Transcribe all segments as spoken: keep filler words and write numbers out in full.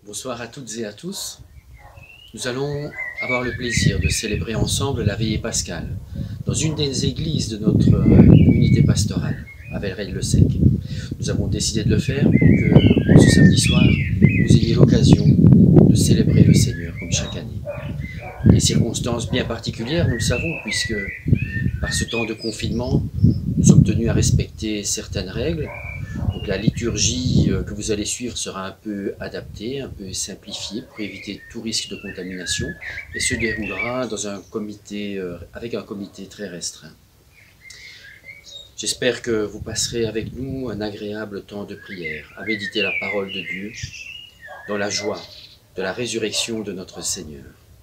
Bonsoir à toutes et à tous. Nous allons avoir le plaisir de célébrer ensemble la veillée pascale dans une des églises de notre unité pastorale, à Velleray-le-Sec. Nous avons décidé de le faire pour que ce samedi soir, vous ayez l'occasion de célébrer le Seigneur comme chaque année. Des circonstances bien particulières, nous le savons, puisque par ce temps de confinement, nous sommes tenus à respecter certaines règles. Donc la liturgie que vous allez suivre sera un peu adaptée, un peu simplifiée pour éviter tout risque de contamination et se déroulera dans un comité, avec un comité très restreint. J'espère que vous passerez avec nous un agréable temps de prière, à méditer la parole de Dieu dans la joie de la résurrection de notre Seigneur.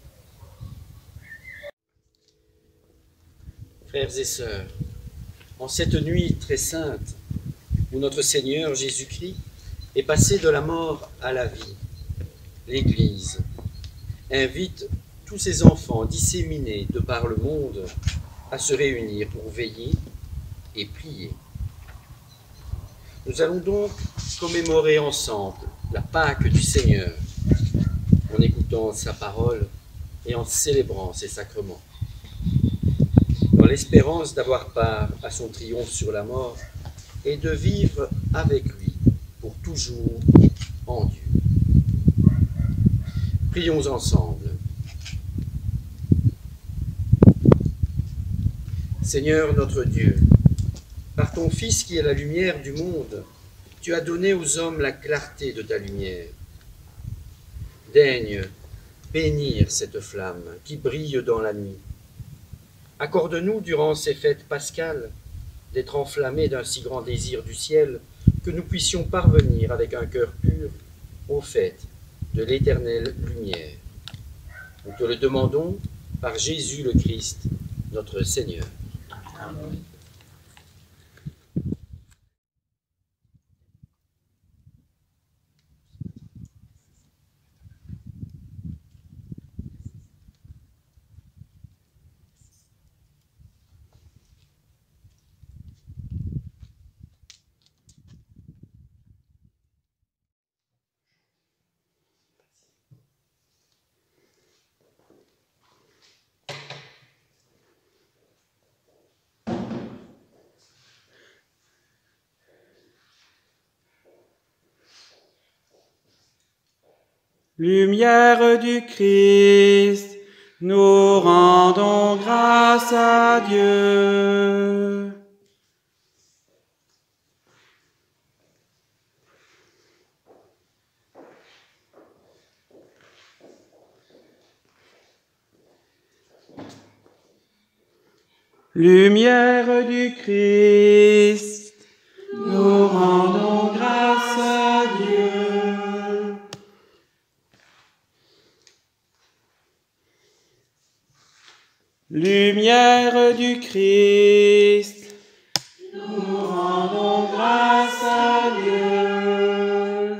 Frères et sœurs, en cette nuit très sainte, où notre Seigneur Jésus-Christ est passé de la mort à la vie, l'Église invite tous ses enfants disséminés de par le monde à se réunir pour veiller et prier. Nous allons donc commémorer ensemble la Pâque du Seigneur en écoutant sa parole et en célébrant ses sacrements, dans l'espérance d'avoir part à son triomphe sur la mort et de vivre avec lui pour toujours en Dieu. Prions ensemble. Seigneur notre Dieu, par ton Fils qui est la lumière du monde, tu as donné aux hommes la clarté de ta lumière. Daigne bénir cette flamme qui brille dans la nuit. Accorde-nous durant ces fêtes pascales d'être enflammés d'un si grand désir du ciel que nous puissions parvenir avec un cœur pur aux fêtes de l'éternelle lumière. Nous te le demandons par Jésus le Christ, notre Seigneur. Amen. Lumière du Christ, nous rendons grâce à Dieu. Lumière du Christ, nous rendons grâce à Dieu. Lumière du Christ, nous rendons grâce à Dieu.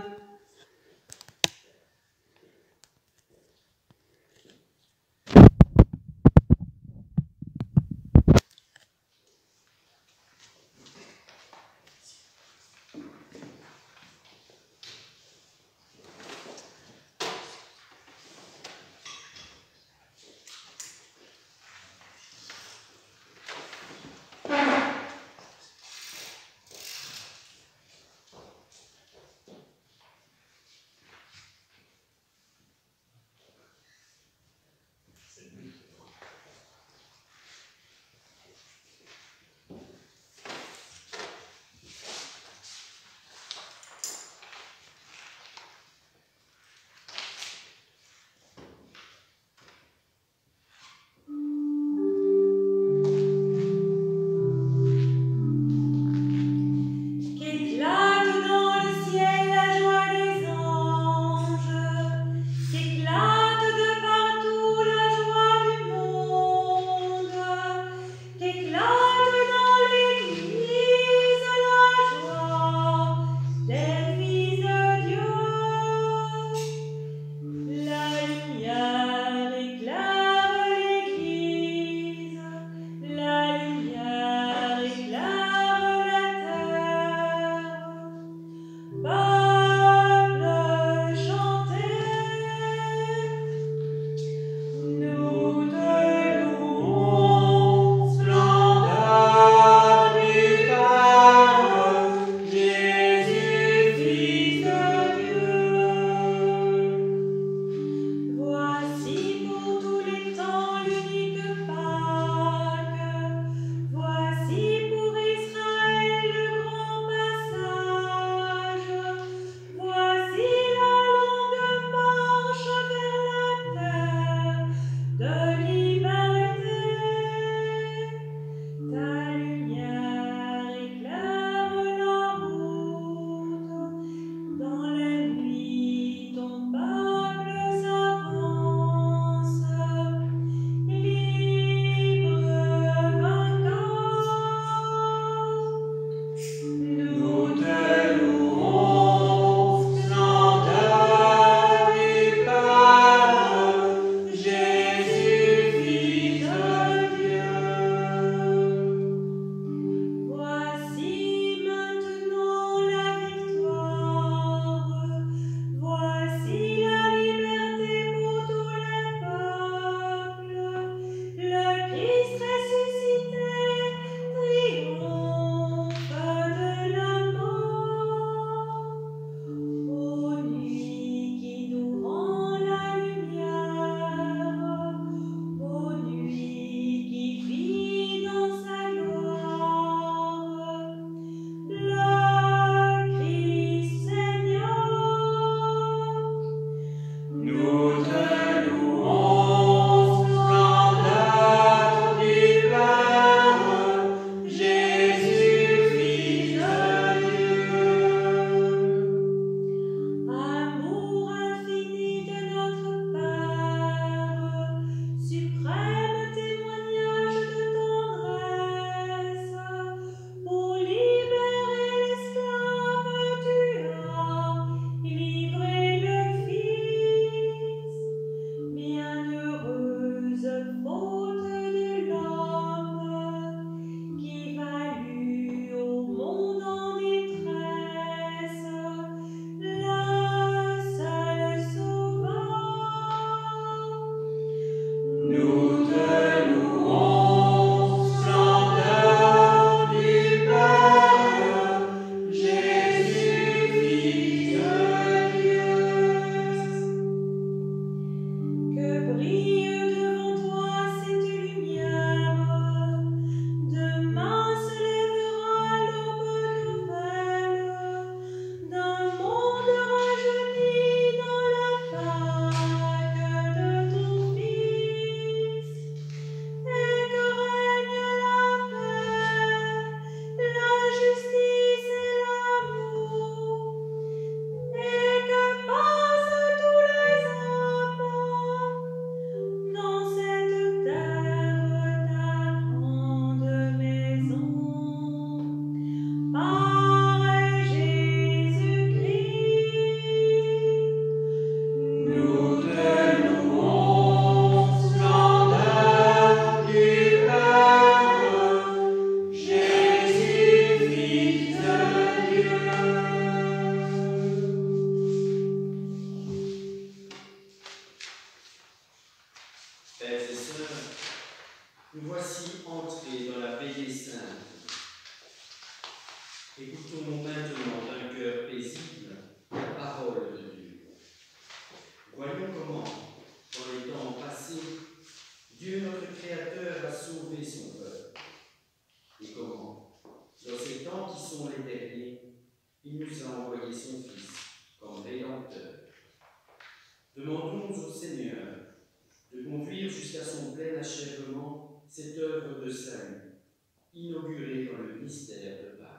Écoutons maintenant d'un cœur paisible la parole de Dieu. Voyons comment, dans les temps passés, Dieu notre Créateur a sauvé son peuple. Et comment, dans ces temps qui sont les derniers, il nous a envoyé son Fils comme Rédempteur. Demandons au Seigneur de conduire jusqu'à son plein achèvement cette œuvre de salut, inaugurée dans le mystère de Pâques.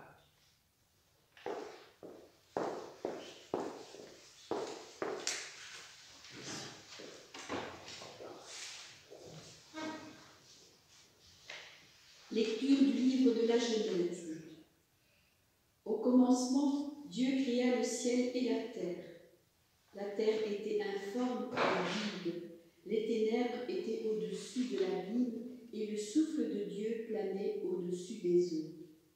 Lecture du livre de la Genèse. Au commencement, Dieu créa le ciel et la terre. La terre était informe et vide. Les ténèbres étaient au-dessus de l'abîme et le souffle de Dieu planait au-dessus des eaux.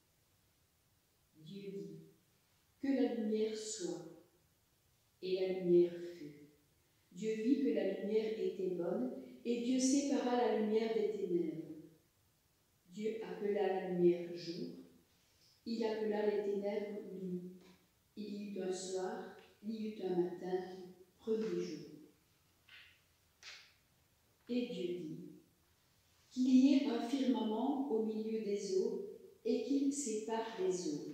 Dieu dit, que la lumière soit. Et la lumière fut. Dieu vit que la lumière était bonne et Dieu sépara la lumière des ténèbres. Dieu appela la lumière jour, il appela les ténèbres nuit. Il y eut un soir, il y eut un matin, premier jour. Et Dieu dit, qu'il y ait un firmament au milieu des eaux et qu'il sépare les eaux.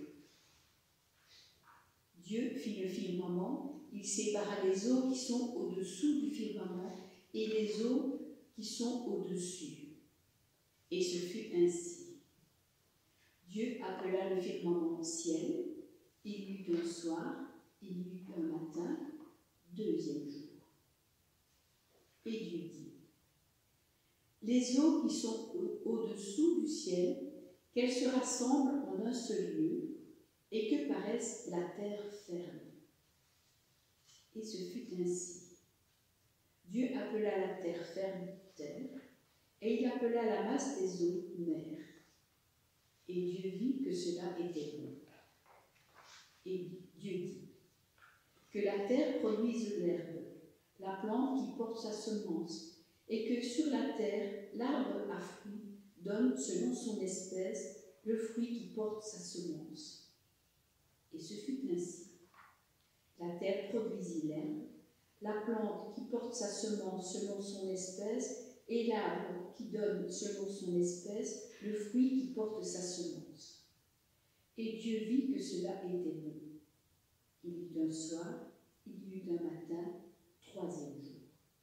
Dieu fit le firmament, il sépara les eaux qui sont au-dessous du firmament et les eaux qui sont au-dessus. Et ce fut ainsi. Dieu appela le firmament ciel, il y eut un soir, il y eut un matin, deuxième jour. Et Dieu dit, les eaux qui sont au-dessous du ciel, qu'elles se rassemblent en un seul lieu, et que paraisse la terre ferme. Et ce fut ainsi. Dieu appela la terre ferme terre, et il appela la masse des eaux mer. Et Dieu vit que cela était bon. Et Dieu dit, que la terre produise l'herbe, la plante qui porte sa semence, et que sur la terre, l'arbre à fruits donne selon son espèce le fruit qui porte sa semence. Et ce fut ainsi. La terre produisit l'herbe, la plante qui porte sa semence selon son espèce, et l'arbre qui donne selon son espèce le fruit qui porte sa semence. Et Dieu vit que cela était bon. Il y eut un soir, il y eut un matin, troisième jour.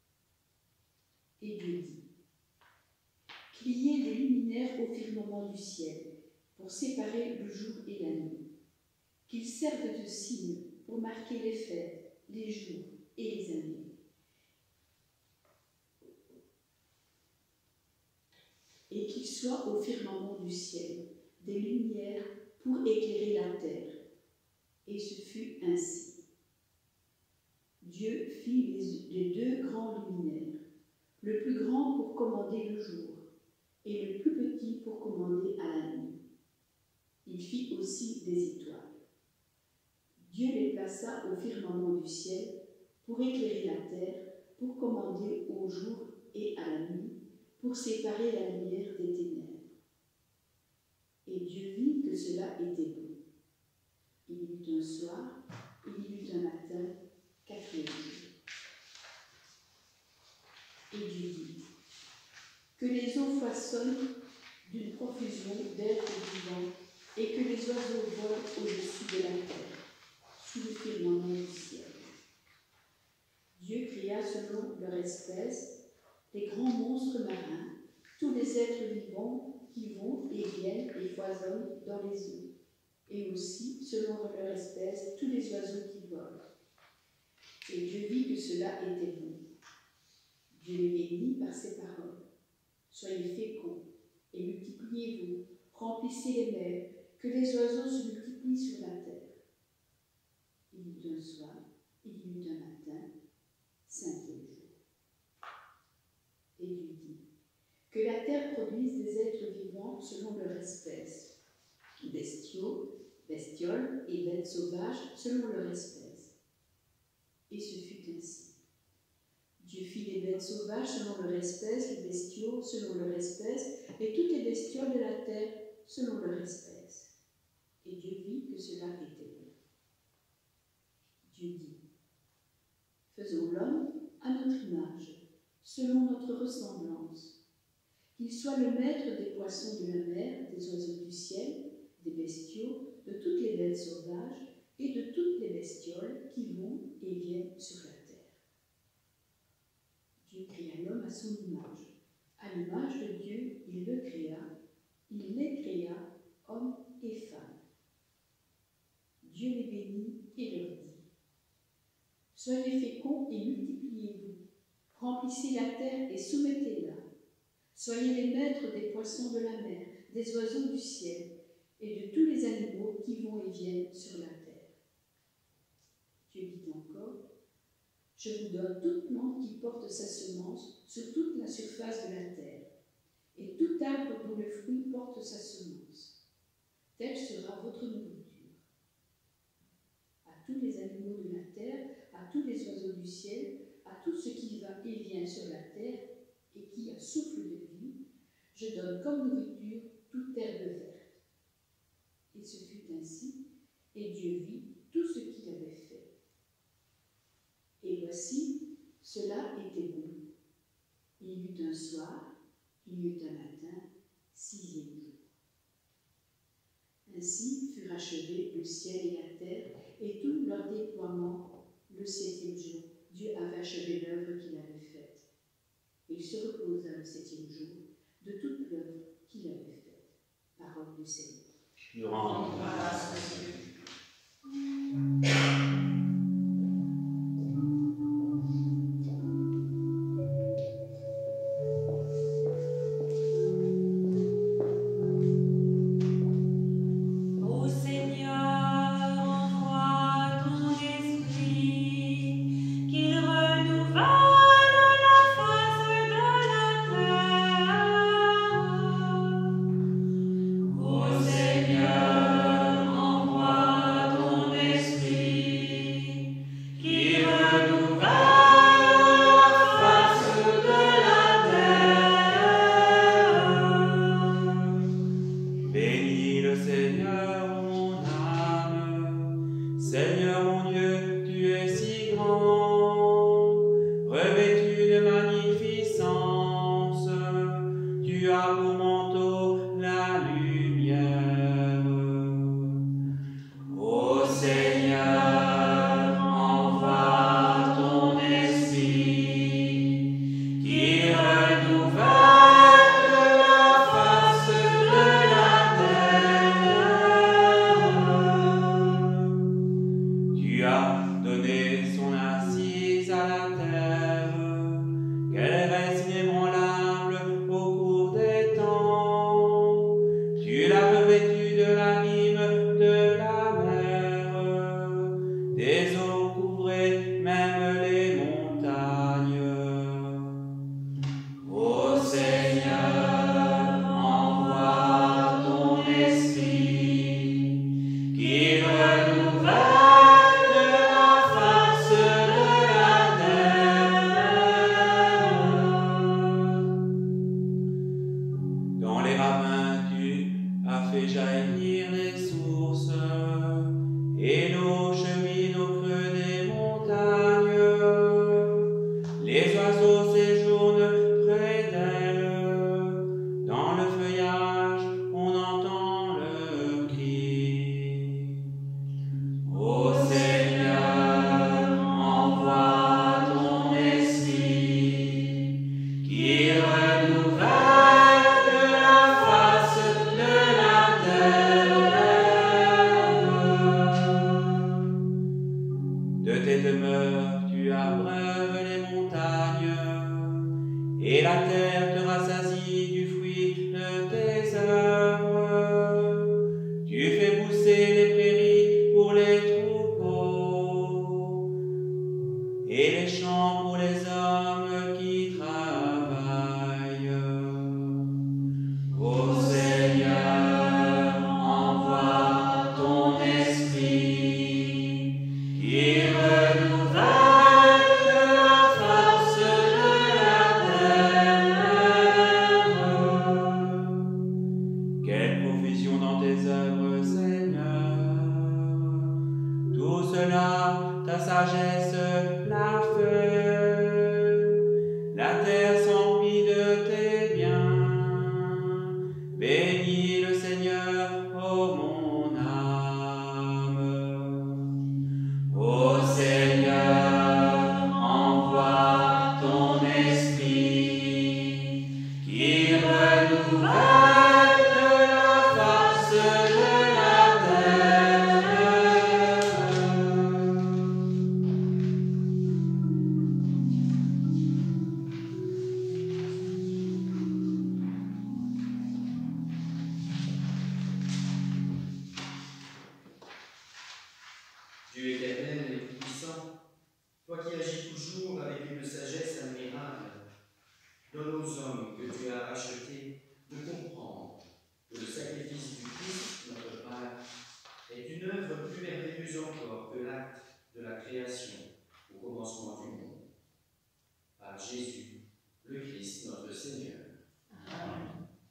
Et Dieu dit, qu'il y ait des luminaires au firmament du ciel, pour séparer le jour et la nuit, qu'ils servent de signes pour marquer les fêtes, les jours et les années. Et qu'il soit au firmament du ciel des lumières pour éclairer la terre. Et ce fut ainsi. Dieu fit les, les deux grands luminaires, le plus grand pour commander le jour, et le plus petit pour commander à la nuit. Il fit aussi des étoiles. Dieu les plaça au firmament du ciel pour éclairer la terre, pour commander au jour et à la nuit, pour séparer la lumière des ténèbres. Et Dieu vit que cela était bon. Il y eut un soir, il y eut un matin, quatrième jour. Et Dieu dit, que les eaux foisonnent d'une profusion d'êtres vivants, et que les oiseaux volent au-dessus de la terre, sous le firmament du ciel. Dieu créa selon leur espèce les grands monstres marins, tous les êtres vivants qui vont et viennent et foisonnent dans les eaux, et aussi, selon leur espèce, tous les oiseaux qui volent. Et Dieu vit que cela était bon. Dieu les bénit par ces paroles. Soyez féconds et multipliez-vous, remplissez les mers, que les oiseaux se multiplient sur la terre. Il y eut un soir, il y eut un matin, cinquième jour. Et Dieu dit, que la terre produise des êtres vivants selon leur espèce, bestiaux, bestioles et bêtes sauvages selon leur espèce. Et ce fut ainsi. Dieu fit les bêtes sauvages selon leur espèce, les bestiaux selon leur espèce, et toutes les bestioles de la terre selon leur espèce. Et Dieu vit que cela était bon. Dieu dit, faisons l'homme à notre image, selon notre ressemblance, qu'il soit le maître des poissons de la mer, des oiseaux du ciel, des bestiaux, de toutes les bêtes sauvages et de toutes les bestioles qui vont et viennent sur la terre. Dieu créa l'homme à son image. À l'image de Dieu, il le créa, il les créa, hommes et femmes. Dieu les bénit et leur dit, soyez féconds et multipliez-vous, remplissez la terre et soumettez-la. Soyez les maîtres des poissons de la mer, des oiseaux du ciel et de tous les animaux qui vont et viennent sur la terre. Dieu dit encore, je vous donne toute plante qui porte sa semence sur toute la surface de la terre, et tout arbre dont le fruit porte sa semence. Telle sera votre nourriture. À tous les animaux de la terre, à tous les oiseaux du ciel, à tout ce qui va et vient sur la terre et qui a souffle de vie, je donne comme nourriture toute herbe verte. Et ce fut ainsi, et Dieu vit tout ce qu'il avait fait. Et voici, cela était bon. Il y eut un soir, il y eut un matin, sixième jour. Ainsi furent achevés le ciel et la terre et tout leur déploiement le septième jour. Dieu avait achevé l'œuvre qu'il avait faite. Et il se reposa le septième jour de toute l'œuvre qu'il avait faite. Parole du Seigneur. Nous rendons grâce à Dieu. sagesse feu, la terre s'emplit de tes biens. Bénis le Seigneur, ô mon âme. Ô Seigneur, envoie ton esprit qui renouvelle la face de la Dieu éternel et puissant, toi qui agis toujours avec une sagesse admirable, donne aux hommes que tu as rachetés de comprendre que le sacrifice du Christ, notre Père, est une œuvre plus merveilleuse encore que l'acte de la création au commencement du monde. Par Jésus, le Christ, notre Seigneur. Amen.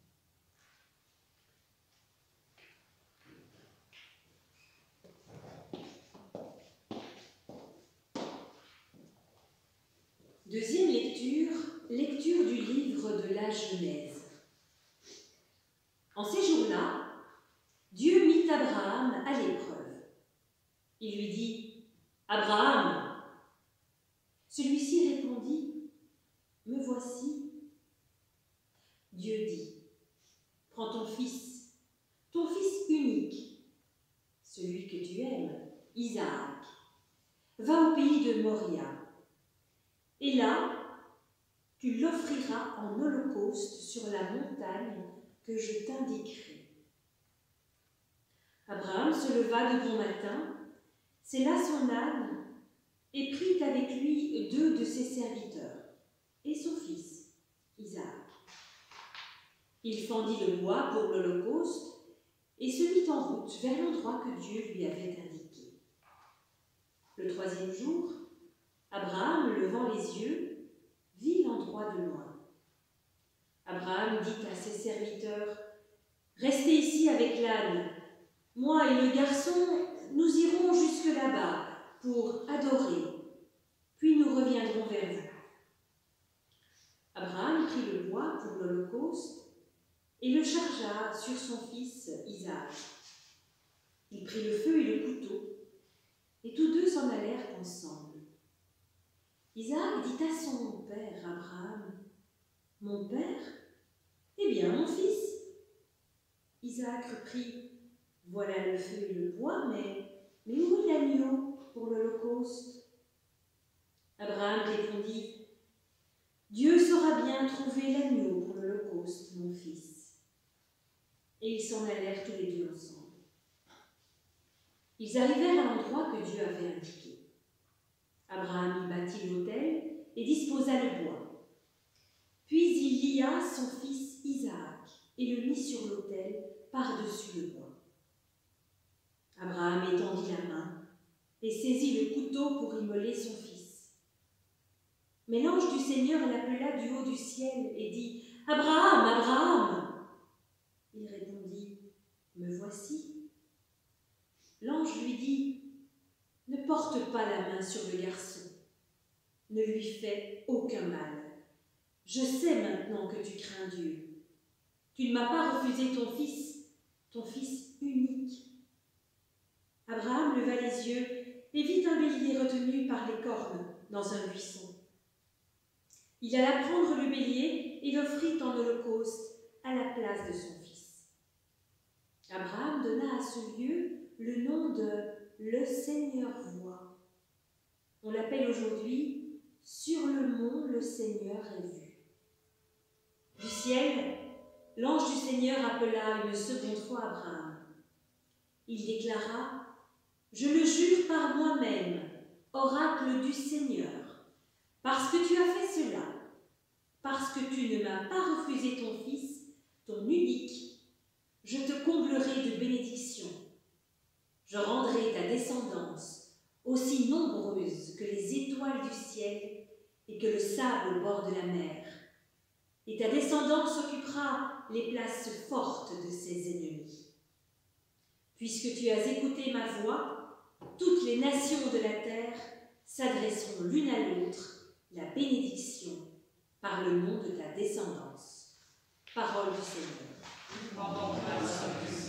Deuxième lecture, lecture du livre de la Genèse. En ces jours-là, Dieu mit Abraham à l'épreuve. Il lui dit « Abraham !» Celui-ci répondit « Me voici. » Dieu dit « Prends ton fils, ton fils unique, celui que tu aimes, Isaac, va au pays de Moria. Et là, tu l'offriras en holocauste sur la montagne que je t'indiquerai. » Abraham se leva de bon matin, sella son âne et prit avec lui deux de ses serviteurs et son fils, Isaac. Il fendit le bois pour l'holocauste et se mit en route vers l'endroit que Dieu lui avait indiqué. Le troisième jour, Abraham, levant les yeux, vit l'endroit de loin. Abraham dit à ses serviteurs « Restez ici avec l'âne. Moi et le garçon, nous irons jusque là-bas pour adorer, puis nous reviendrons vers vous. » Abraham prit le bois pour l'holocauste et le chargea sur son fils Isaac. Il prit le feu et le couteau, et tous deux s'en allèrent ensemble. Isaac dit à son père Abraham « Mon père ? Eh bien, mon fils ?» Isaac reprit « Voilà le feu et le bois, mais, mais où est l'agneau pour l'holocauste ?» Abraham répondit « Dieu saura bien trouver l'agneau pour l'holocauste, mon fils. » Et ils s'en allèrent tous les deux ensemble. Ils arrivèrent à l'endroit que Dieu avait indiqué. Abraham y bâtit l'autel et disposa le bois. Puis il lia son fils Isaac et le mit sur l'autel par-dessus le bois. Abraham étendit la main et saisit le couteau pour immoler son fils. Mais l'ange du Seigneur l'appela du haut du ciel et dit « Abraham, Abraham !» Il répondit « Me voici. » L'ange lui dit « Ne porte pas la main sur le garçon. Ne lui fais aucun mal. Je sais maintenant que tu crains Dieu. Tu ne m'as pas refusé ton fils, ton fils unique. » Abraham leva les yeux et vit un bélier retenu par les cornes dans un buisson. Il alla prendre le bélier et l'offrit en holocauste à la place de son fils. Abraham donna à ce lieu le nom de « Le Seigneur voit ». On l'appelle aujourd'hui « Sur le mont, le Seigneur est vu ». Du ciel, l'ange du Seigneur appela une seconde fois Abraham. Il déclara « Je le jure par moi-même, oracle du Seigneur, parce que tu as fait cela, parce que tu ne m'as pas refusé ton fils, ton unique, je te comblerai de bénédictions. Je rendrai ta descendance aussi nombreuse que les étoiles du ciel et que le sable au bord de la mer. Et ta descendance occupera les places fortes de ses ennemis. Puisque tu as écouté ma voix, toutes les nations de la terre s'adresseront l'une à l'autre la bénédiction par le nom de ta descendance. Parole du Seigneur. Rendons grâce à Dieu.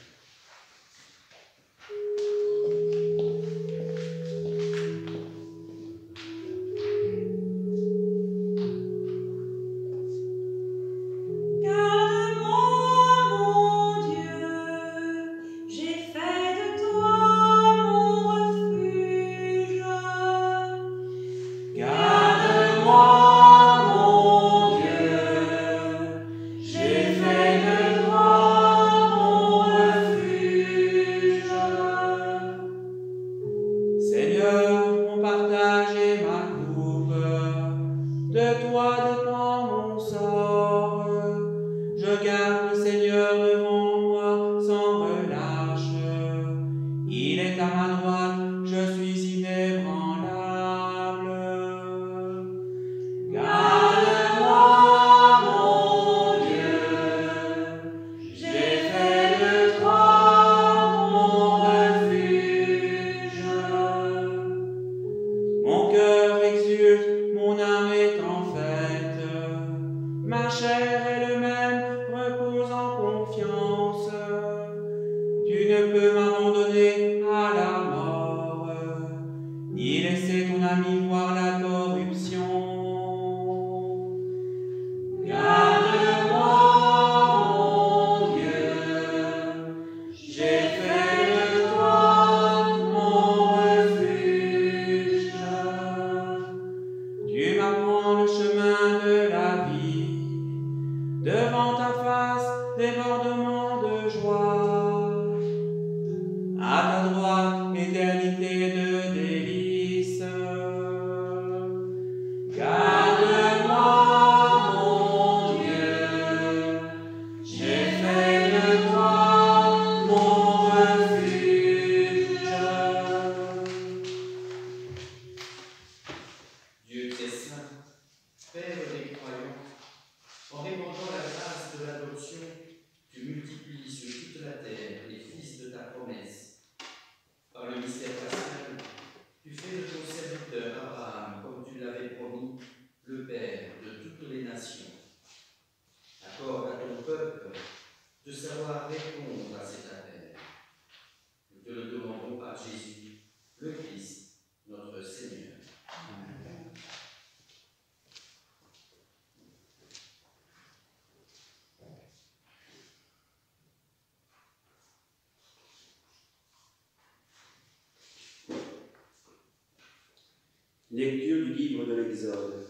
Lecture du livre de l'Exode.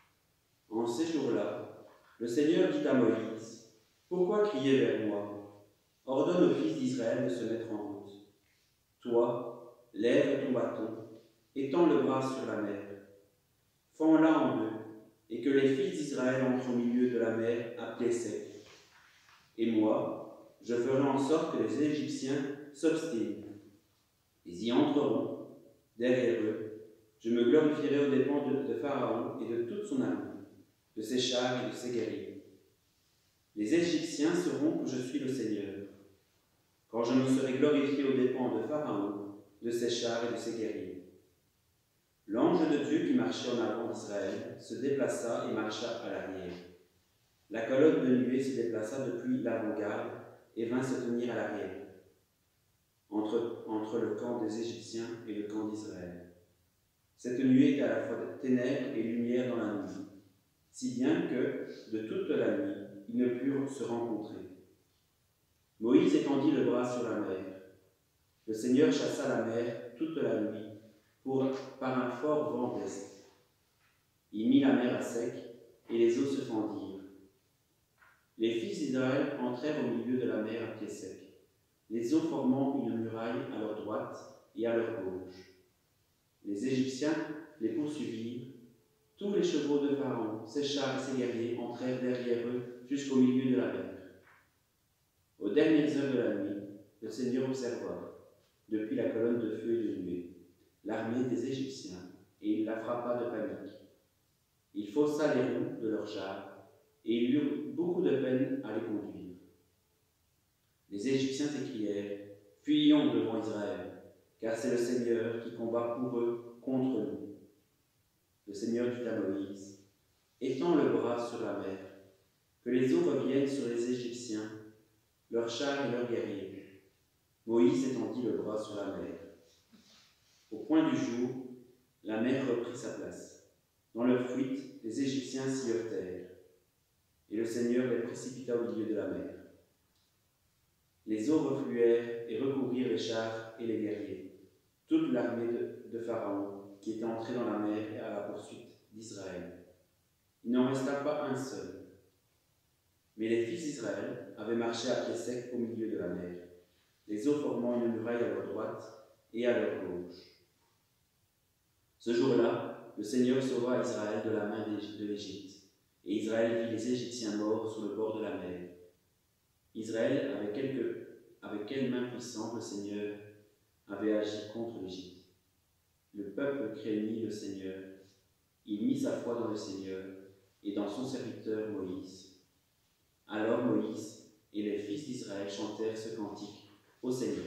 En ces jours-là, le Seigneur dit à Moïse, « Pourquoi crier vers moi? Ordonne aux fils d'Israël de se mettre en route. Toi, lève ton bâton, étends le bras sur la mer. Fends-la en deux, et que les fils d'Israël entrent au milieu de la mer à pied sec. Et moi, je ferai en sorte que les Égyptiens s'obstinent. Ils y entreront, derrière eux. Je me glorifierai aux dépens de, de Pharaon et de toute son armée, de ses chars et de ses guerriers. Les Égyptiens sauront que je suis le Seigneur, quand je me serai glorifié aux dépens de Pharaon, de ses chars et de ses guerriers. » L'ange de Dieu qui marchait en avant d'Israël se déplaça et marcha à l'arrière. La colonne de nuée se déplaça depuis l'avant-garde et vint se tenir à l'arrière, entre, entre le camp des Égyptiens et le camp d'Israël. Cette nuée était à la fois ténèbres et lumière dans la nuit, si bien que, de toute la nuit, ils ne purent se rencontrer. Moïse étendit le bras sur la mer. Le Seigneur chassa la mer toute la nuit, pour, par un fort vent d'est. Il mit la mer à sec, et les eaux se fendirent. Les fils d'Israël entrèrent au milieu de la mer à pied sec, les eaux formant une muraille à leur droite et à leur gauche. Les Égyptiens les poursuivirent. Tous les chevaux de Pharaon, ses chars et ses guerriers entrèrent derrière eux jusqu'au milieu de la mer. Aux dernières heures de la nuit, le Seigneur observa, depuis la colonne de feu et de nuée, l'armée des Égyptiens, et il la frappa de panique. Il faussa les roues de leurs chars, et ils eurent beaucoup de peine à les conduire. Les Égyptiens s'écrièrent, « Fuyons devant Israël, car c'est le Seigneur qui combat pour eux contre nous. Le Seigneur dit à Moïse, étends le bras sur la mer, que les eaux reviennent sur les Égyptiens, leurs chars et leurs guerriers. Moïse étendit le bras sur la mer. Au point du jour, la mer reprit sa place. Dans leur fuite, les Égyptiens s'y heurtèrent, et le Seigneur les précipita au milieu de la mer. Les eaux refluèrent et recouvrirent les chars et les guerriers, toute l'armée de, de Pharaon qui était entrée dans la mer à la poursuite d'Israël. Il n'en resta pas un seul. Mais les fils d'Israël avaient marché à pied sec au milieu de la mer, les eaux formant une muraille à leur droite et à leur gauche. Ce jour-là, le Seigneur sauva Israël de la main de l'Égypte, et Israël vit les Égyptiens morts sur le bord de la mer. Israël, avec, quelque, avec quelle main puissante le Seigneur avait agi contre l'Égypte. Le peuple craignit le Seigneur, il mit sa foi dans le Seigneur et dans son serviteur Moïse. Alors Moïse et les fils d'Israël chantèrent ce cantique au Seigneur.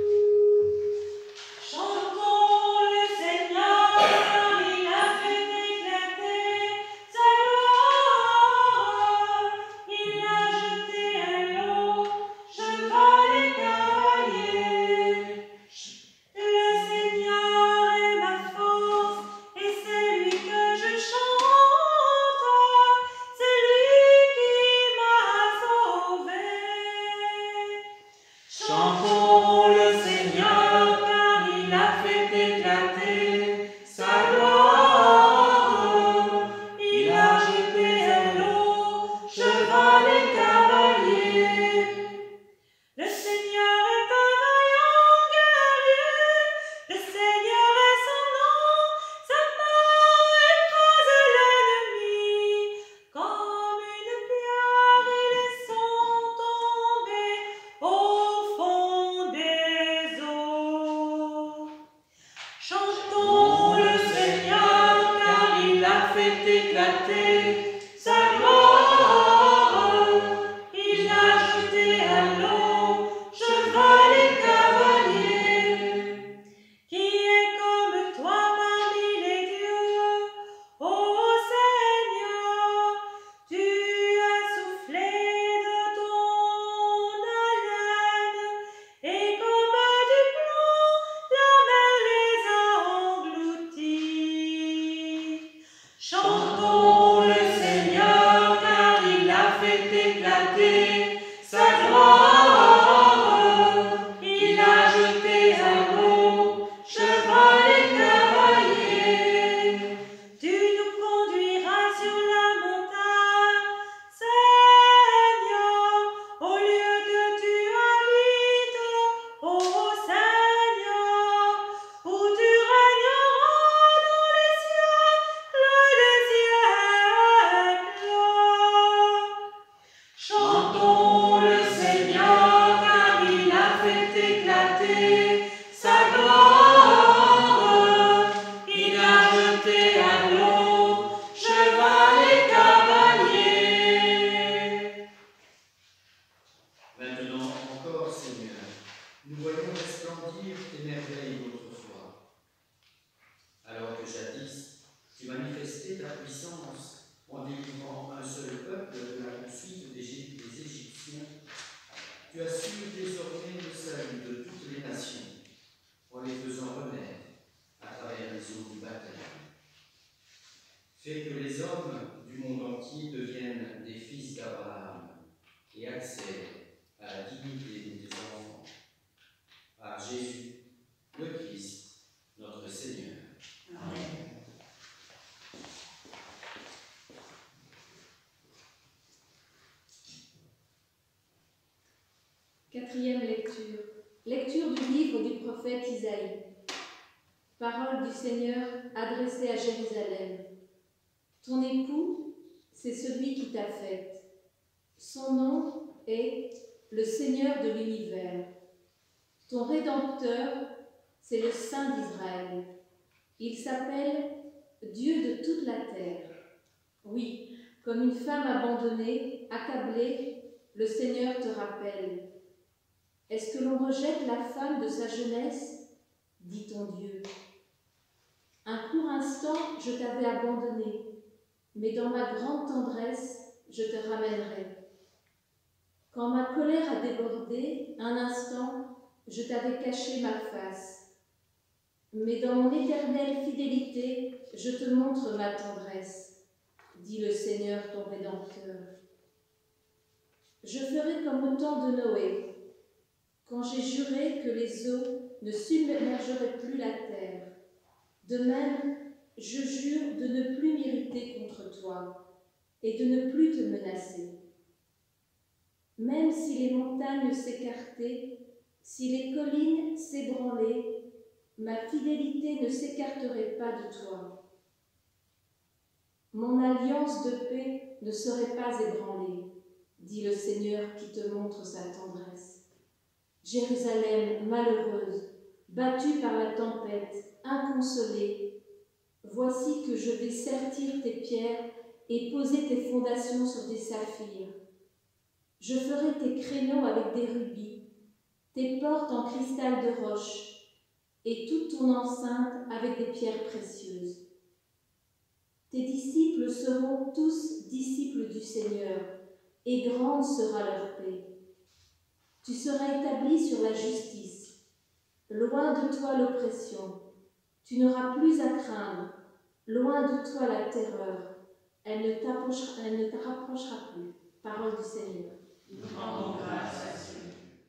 Chantons le Seigneur, car il a fait éclater sa gloire. Il a jeté à l'eau cheval et cavalier. Le Seigneur est ma force et c'est lui que je chante. C'est lui qui m'a sauvé. Chantons le Seigneur, car il a fait éclater sa gloire. Il a jeté à l'eau cheval et cavalier. Le Seigneur est un vaillant guerrier, le Seigneur est son nom, sa main écrase l'ennemi. Comme une pierre, ils sont tombés au fond des eaux. Chantons le Seigneur, car il a fait éclater sa gloire. il a jeté à l'eau cheval et cavalier. Qui est comme toi parmi les dieux, ô Seigneur? Tu as soufflé de ton haleine, et comme du plomb, la mer les a engloutis. Chantons le Seigneur, car il a fait éclater sa gloire. Il a jeté à l'eau cheval et cavalier. Tu nous conduiras sur la montagne, Seigneur, au lieu que tu habites, ô Seigneur, où tu régneras dans les siècles des siècles. Chantons le Seigneur, car il a fait éclater sa gloire. Il a jeté à l'eau cheval et cavalier. Maintenant encore, Seigneur, nous voyons resplendir tes merveilles d'autrefois. Alors que jadis, tu manifestais ta puissance en délivrant un seul peuple de la poursuite des Égy- des Égyptiens, tu assures désormais le salut de toutes les nations, en les faisant renaître à travers les eaux du baptême. Fais que les hommes du monde entier deviennent des fils d'Abraham et accèdent à la dignité de tes enfants. Par Jésus, le Christ, notre Seigneur. Amen. Quatrième lecture. Lecture du livre du prophète Isaïe. Parole du Seigneur adressée à Jérusalem. Ton époux, c'est celui qui t'a faite. Son nom est le Seigneur de l'univers. Ton Rédempteur, c'est le Saint d'Israël. Il s'appelle Dieu de toute la terre. Oui, comme une femme abandonnée, accablée, le Seigneur te rappelle. Est-ce que l'on rejette la femme de sa jeunesse? Dit ton Dieu. Un court instant, je t'avais abandonné, mais dans ma grande tendresse, je te ramènerai. Quand ma colère a débordé, un instant, je t'avais caché ma face. Mais dans mon éternelle fidélité, je te montre ma tendresse, dit le Seigneur ton Rédempteur. Je ferai comme au temps de Noé, quand j'ai juré que les eaux ne submergeraient plus la terre. De même, je jure de ne plus m'irriter contre toi et de ne plus te menacer. Même si les montagnes s'écartaient, si les collines s'ébranlaient, ma fidélité ne s'écarterait pas de toi. Mon alliance de paix ne serait pas ébranlée, dit le Seigneur qui te montre sa tendresse. Jérusalem malheureuse, battue par la tempête, inconsolée, voici que je vais sertir tes pierres et poser tes fondations sur des saphirs. Je ferai tes créneaux avec des rubis, tes portes en cristal de roche, et toute ton enceinte avec des pierres précieuses. Tes disciples seront tous disciples du Seigneur, et grande sera leur paix. Tu seras établi sur la justice, loin de toi l'oppression. Tu n'auras plus à craindre, loin de toi la terreur. Elle ne t'approchera, elle ne te rapprochera plus. Parole du Seigneur. Nous rendons grâce à Dieu.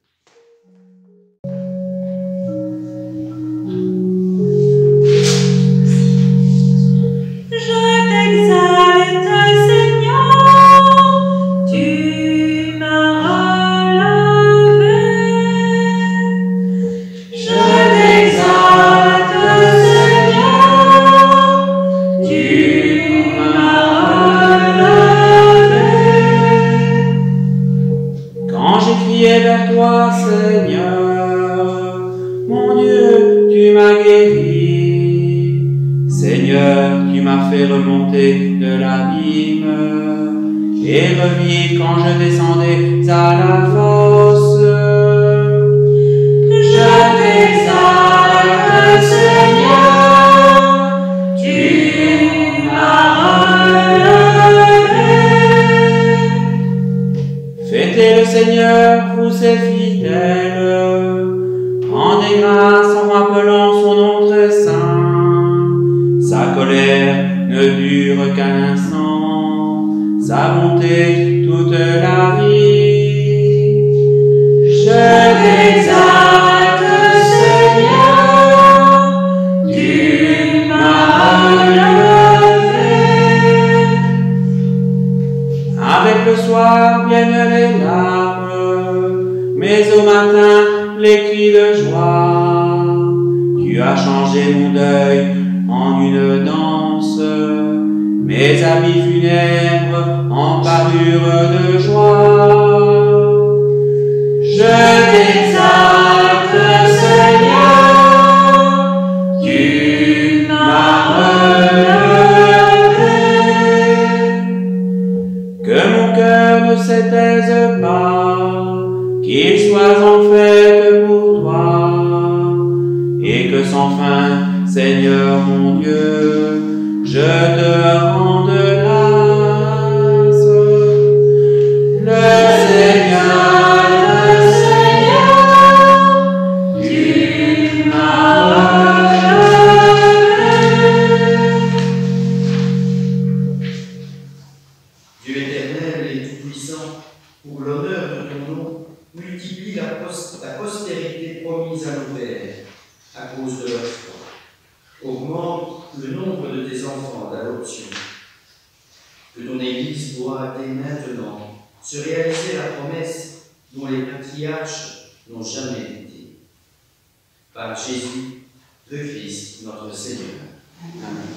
Vers toi, Seigneur, mon Dieu, tu m'as guéri. Seigneur, tu m'as fait remonter de l'abîme et revivre quand je descendais à la fosse. Je t'exalte, Seigneur, tu m'as relevé. Fêtez le Seigneur, vous êtes fidèles, rendez grâce en rappelant son nom très saint. Sa colère ne dure qu'un instant, sa bonté toute la vie. Je t'exalte, Seigneur, tu m'as relevé. Avec le soir viennent les larmes, mais au matin, les cris de joie. Tu as changé mon deuil en une danse, mes habits funèbres en parure de joie. Je t'exalte, Seigneur, tu m'as relevé. Que mon cœur ne s'étaise pas, qu'il soit en fête pour toi, et que sans fin, Seigneur mon Dieu, je te rende grâce. Le Seigneur, le Seigneur, tu m'as relevé. Dieu éternel et tout-puissant, pour l'honneur de ton nom, multiplie la, post la postérité promise à nos pères à cause de leur foi. Augmente le nombre de tes enfants d'adoption. Que ton Église voie dès maintenant se réaliser la promesse dont les patriarches n'ont jamais douté. Par Jésus, le Christ, notre Seigneur. Amen.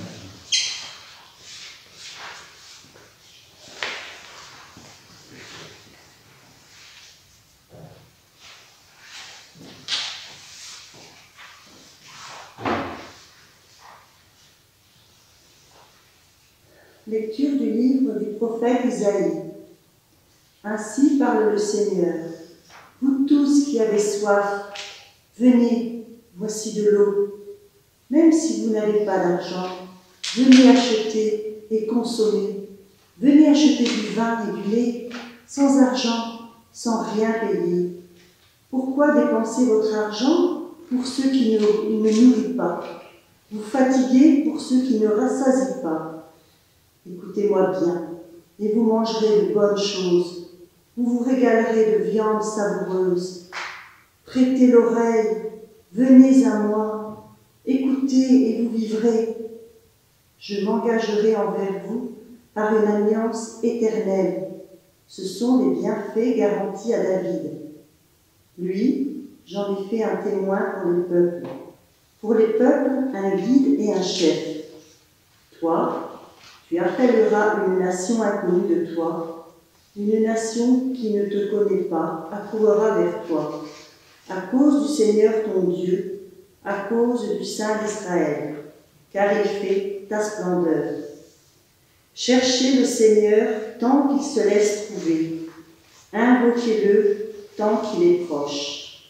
Lecture du livre du prophète Isaïe. Ainsi parle le Seigneur. Vous tous qui avez soif, venez, voici de l'eau. Même si vous n'avez pas d'argent, venez acheter et consommer. Venez acheter du vin et du lait, sans argent, sans rien payer. Pourquoi dépenser votre argent pour ceux qui ne, ne nourrissent pas, vous fatiguez pour ceux qui ne rassasient pas? Écoutez-moi bien, et vous mangerez de bonnes choses. Vous vous régalerez de viande savoureuse. Prêtez l'oreille, venez à moi, écoutez et vous vivrez. Je m'engagerai envers vous par une alliance éternelle. Ce sont les bienfaits garantis à David. Lui, j'en ai fait un témoin pour les peuples. Pour les peuples, un guide et un chef. Toi, tu appelleras une nation inconnue de toi. Une nation qui ne te connaît pas accourra vers toi, à cause du Seigneur ton Dieu, à cause du Saint d'Israël, car il fait ta splendeur. Cherchez le Seigneur tant qu'il se laisse trouver, invoquez-le tant qu'il est proche.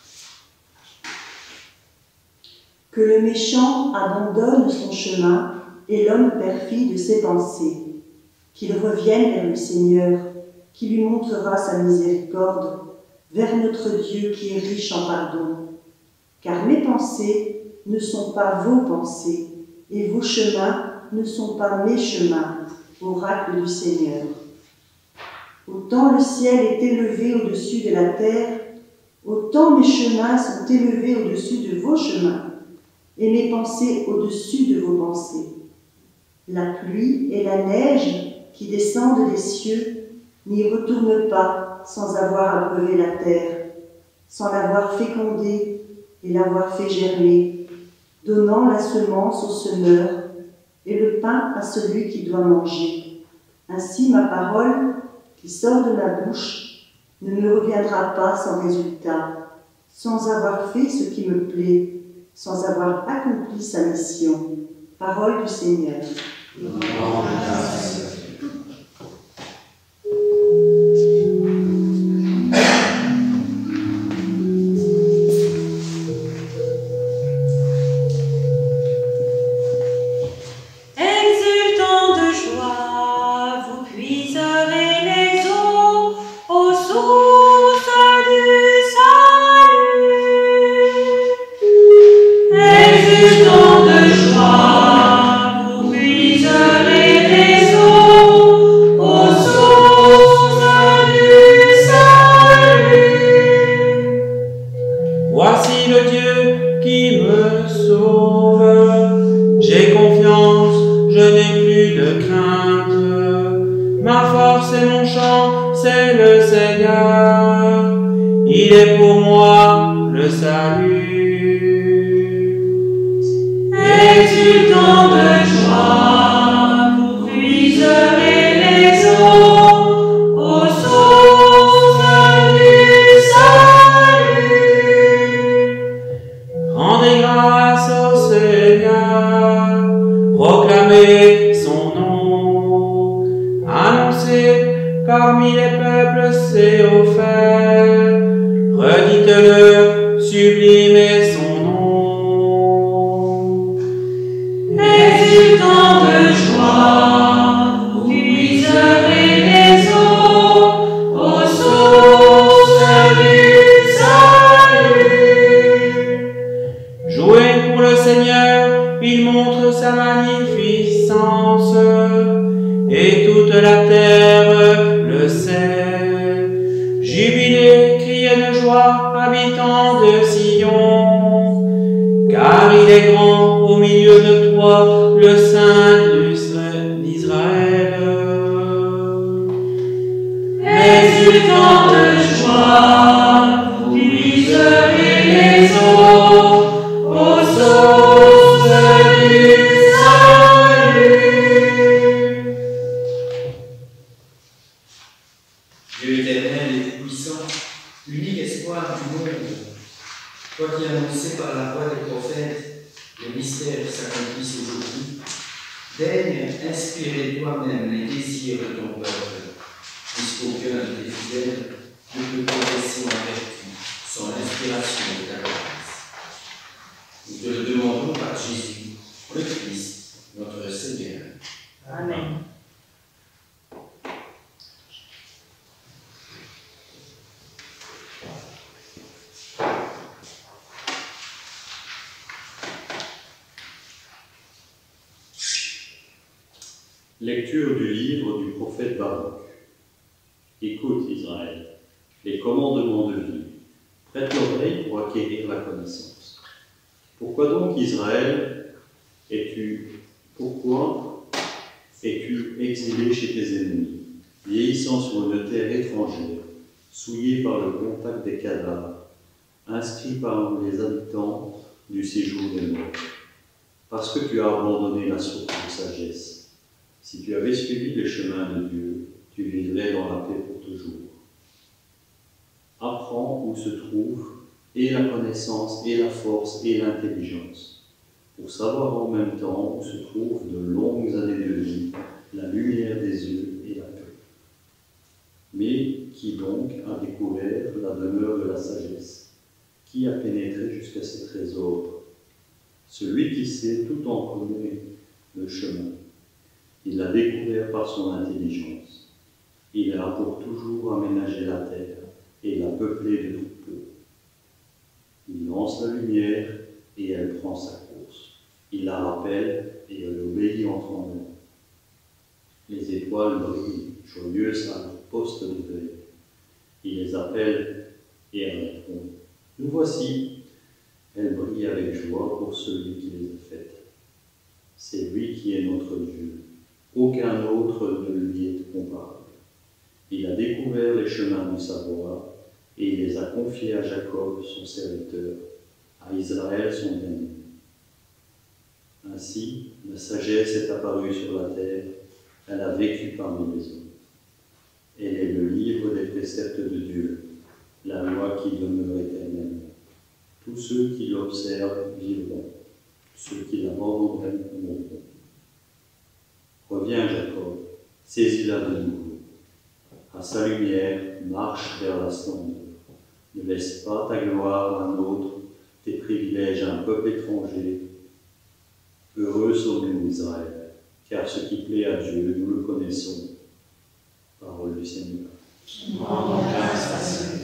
Que le méchant abandonne son chemin et l'homme perfide ses pensées, qu'il revienne vers le Seigneur, qui lui montrera sa miséricorde, vers notre Dieu qui est riche en pardon. Car mes pensées ne sont pas vos pensées, et vos chemins ne sont pas mes chemins, oracle du Seigneur. Autant le ciel est élevé au-dessus de la terre, autant mes chemins sont élevés au-dessus de vos chemins, et mes pensées au-dessus de vos pensées. La pluie et la neige qui descendent des cieux n'y retournent pas sans avoir abreuvé la terre, sans l'avoir fécondée et l'avoir fait germer, donnant la semence au semeur et le pain à celui qui doit manger. Ainsi ma parole qui sort de ma bouche ne me reviendra pas sans résultat, sans avoir fait ce qui me plaît, sans avoir accompli sa mission. Parole du Seigneur. Amen. Nous te le demandons par Jésus le Christ, notre Seigneur. Amen. Lecture du livre du prophète Baruch. Écoute, Israël, les commandements de vie. Prête l'oreille pour acquérir la connaissance. Pourquoi donc, Israël, es-tu, pourquoi es-tu exilé chez tes ennemis, vieillissant sur une terre étrangère, souillé par le contact des cadavres, inscrit parmi les habitants du séjour des morts? Parce que tu as abandonné la source de sagesse. Si tu avais suivi les chemins de Dieu, tu vivrais dans la paix pour toujours. Apprends où se trouve et la connaissance, et la force, et l'intelligence, pour savoir en même temps où se trouvent de longues années de vie, la lumière des yeux et la paix. Mais qui donc a découvert la demeure de la sagesse? Qui a pénétré jusqu'à ses trésors? Celui qui sait tout en connaît le chemin. Il l'a découvert par son intelligence. Il a pour toujours aménagé la terre et l'a peuplée de tout peu. Il lance la lumière et elle prend sa course. Il la rappelle et elle obéit en tremblant. Les étoiles brillent, joyeuses à leur poste de veille. Il les appelle et elles répondent. Nous voici. Elles brillent avec joie pour celui qui les a faites. C'est lui qui est notre Dieu. Aucun autre ne lui est comparable. Il a découvert les chemins du savoir et il les a confiés à Jacob, son serviteur, à Israël, son bien-aimé. Ainsi, la sagesse est apparue sur la terre, elle a vécu parmi les hommes. Elle est le livre des préceptes de Dieu, la loi qui demeure éternellement. Tous ceux qui l'observent vivront, ceux qui l'abandonneraient mourront. Reviens, Jacob, saisis-la de nouveau. À sa lumière, marche vers la splendeur. Ne laisse pas ta gloire à un autre, tes privilèges à un peuple étranger. Heureux sommes-nous, Israël, car ce qui plaît à Dieu, nous le connaissons. Parole du Seigneur. Rendons grâce à Dieu.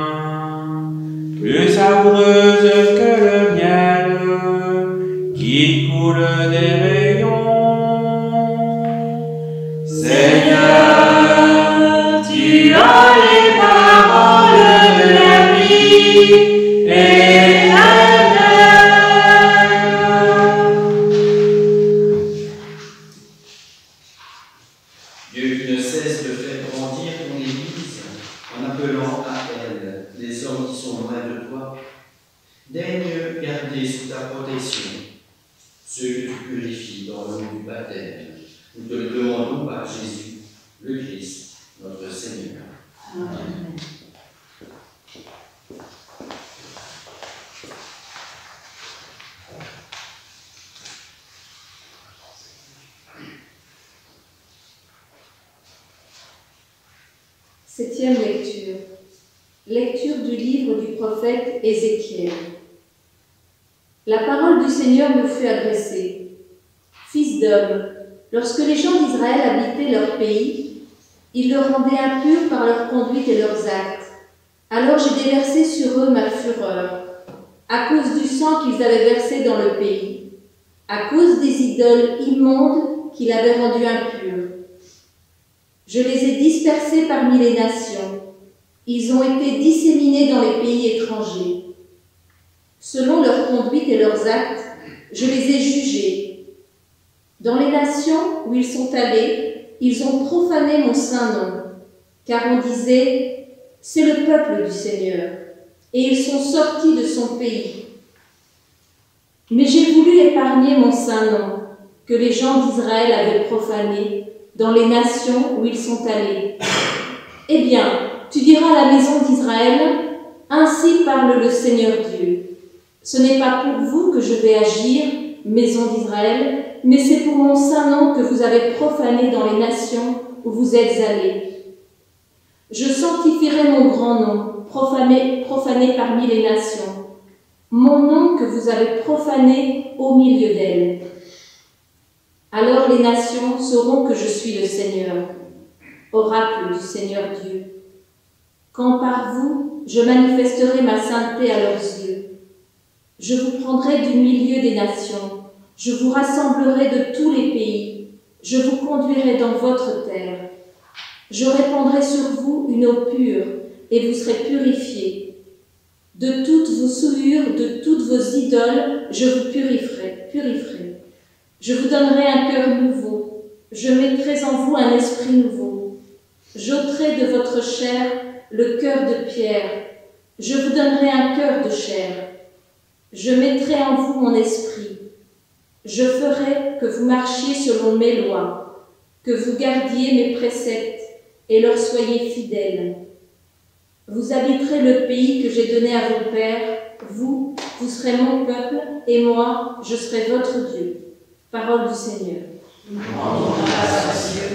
Qui garder sous ta protection ceux que tu purifies dans l'eau du baptême. Nous te le demandons par Jésus, le Christ, notre Seigneur. Amen. Septième lecture. Lecture du livre du prophète Ézéchiel. La parole du Seigneur me fut adressée. Fils d'homme, lorsque les gens d'Israël habitaient leur pays, ils le rendaient impur par leur conduite et leurs actes. Alors j'ai déversé sur eux ma fureur, à cause du sang qu'ils avaient versé dans le pays, à cause des idoles immondes qu'il avait rendues impures. Je les ai dispersés parmi les nations. Ils ont été disséminés dans les pays étrangers. Selon leur conduite et leurs actes, je les ai jugés. Dans les nations où ils sont allés, ils ont profané mon saint nom, car on disait « C'est le peuple du Seigneur », et ils sont sortis de son pays. Mais j'ai voulu épargner mon saint nom, que les gens d'Israël avaient profané, dans les nations où ils sont allés. Eh bien, tu diras à la maison d'Israël, ainsi parle le Seigneur Dieu. Ce n'est pas pour vous que je vais agir, maison d'Israël, mais c'est pour mon saint nom que vous avez profané dans les nations où vous êtes allés. Je sanctifierai mon grand nom, profané, profané parmi les nations, mon nom que vous avez profané au milieu d'elles. Alors les nations sauront que je suis le Seigneur, oracle du Seigneur Dieu. Quand par vous, je manifesterai ma sainteté à leurs yeux. Je vous prendrai du milieu des nations, je vous rassemblerai de tous les pays, je vous conduirai dans votre terre. Je répandrai sur vous une eau pure, et vous serez purifiés. De toutes vos souillures, de toutes vos idoles, je vous purifierai, purifierai. Je vous donnerai un cœur nouveau, je mettrai en vous un esprit nouveau. J'ôterai de votre chair le cœur de pierre, je vous donnerai un cœur de chair. Je mettrai en vous mon esprit. Je ferai que vous marchiez selon mes lois, que vous gardiez mes préceptes et leur soyez fidèles. Vous habiterez le pays que j'ai donné à vos pères, vous, vous serez mon peuple, et moi, je serai votre Dieu. Parole du Seigneur. Rendons grâce à Dieu.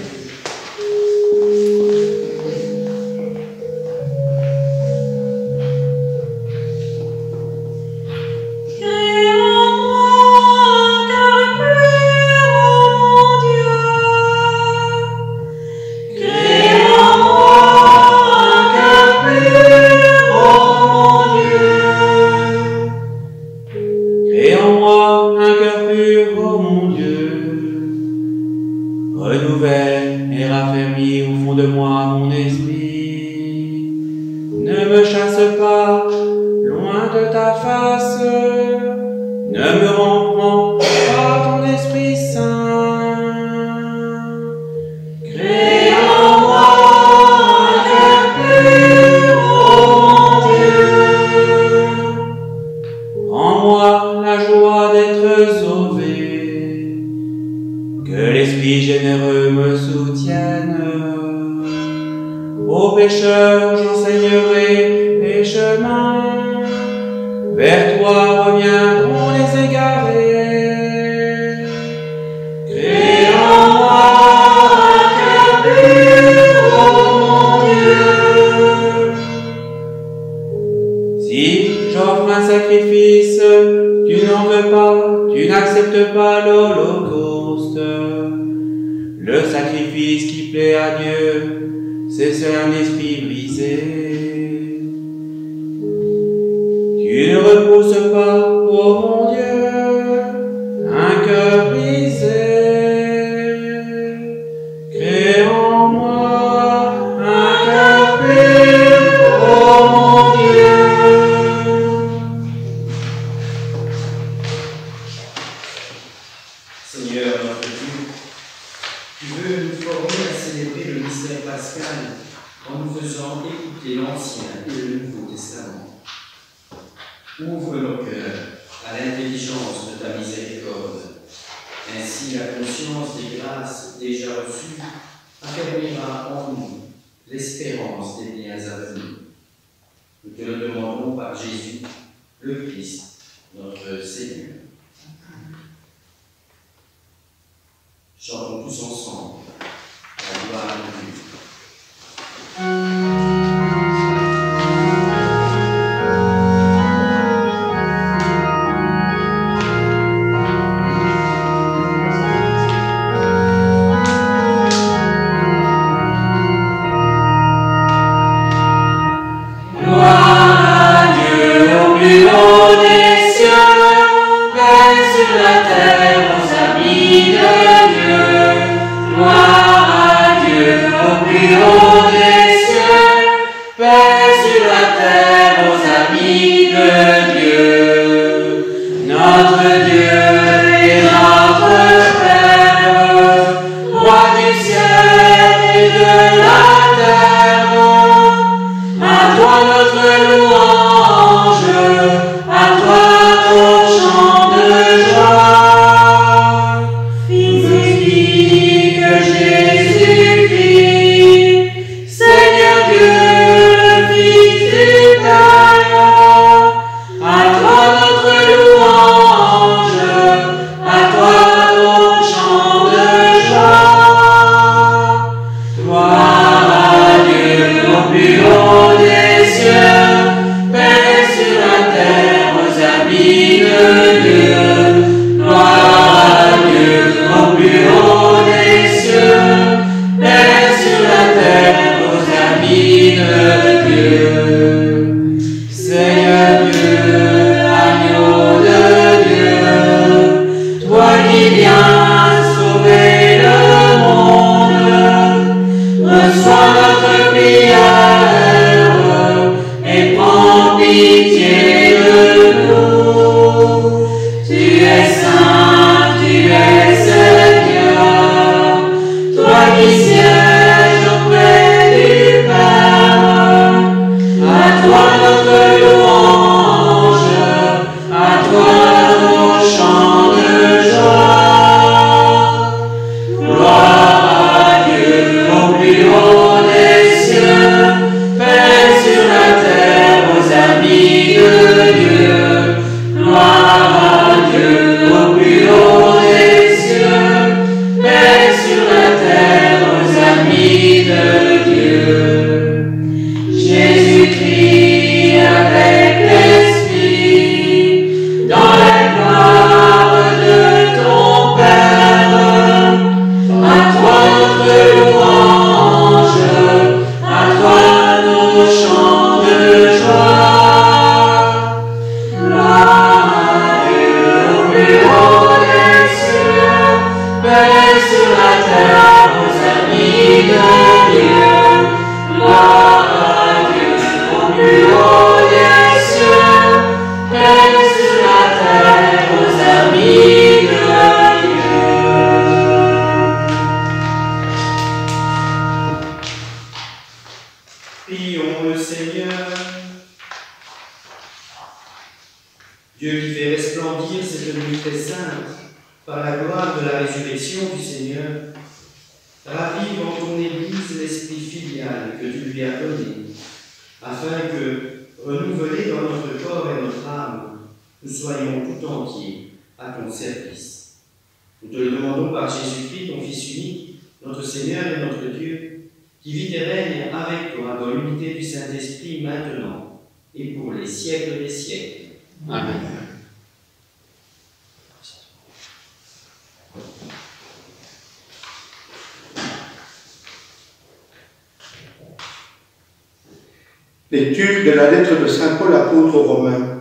Ouvre nos cœurs à l'intelligence de ta miséricorde. Ainsi, la conscience des grâces déjà reçues affermira en nous l'espérance des biens à venir. Nous te le demandons par Jésus, le Christ, notre Seigneur. Chantons tous ensemble la gloire de Dieu. Lecture de la lettre de saint Paul apôtre aux Romains.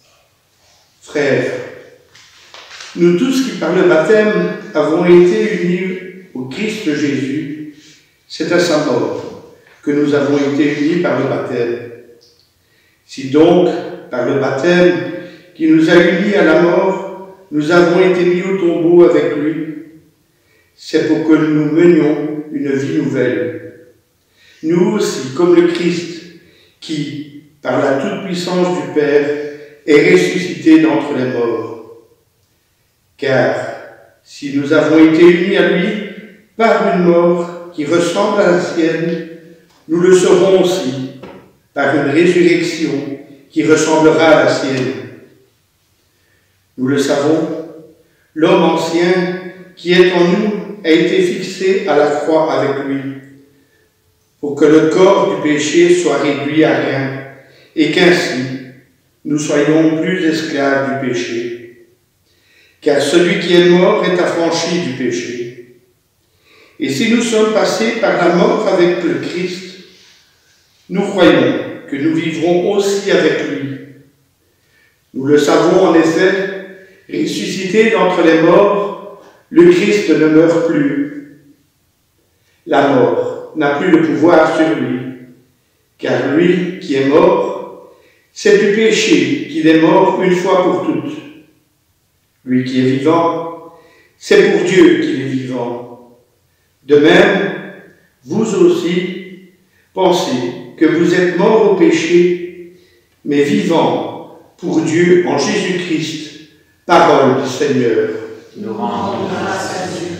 Frères, nous tous qui par le baptême avons été unis au Christ Jésus, c'est à sa mort que nous avons été unis par le baptême. Si donc, par le baptême qui nous a unis à la mort, nous avons été mis au tombeau avec lui, c'est pour que nous menions une vie nouvelle. Nous aussi, comme le Christ, qui, par la toute-puissance du Père, est ressuscité d'entre les morts. Car si nous avons été unis à lui par une mort qui ressemble à la sienne, nous le serons aussi par une résurrection qui ressemblera à la sienne. Nous le savons, l'homme ancien qui est en nous a été fixé à la croix avec lui, pour que le corps du péché soit réduit à rien, et qu'ainsi nous soyons plus esclaves du péché. Car celui qui est mort est affranchi du péché. Et si nous sommes passés par la mort avec le Christ, nous croyons que nous vivrons aussi avec lui. Nous le savons en effet, ressuscité d'entre les morts, le Christ ne meurt plus. La mort n'a plus de pouvoir sur lui, car lui qui est mort, c'est du péché qu'il est mort une fois pour toutes. Lui qui est vivant, c'est pour Dieu qu'il est vivant. De même, vous aussi, pensez que vous êtes morts au péché, mais vivants pour Dieu en Jésus-Christ, parole du Seigneur. Nous rendons grâce à Dieu.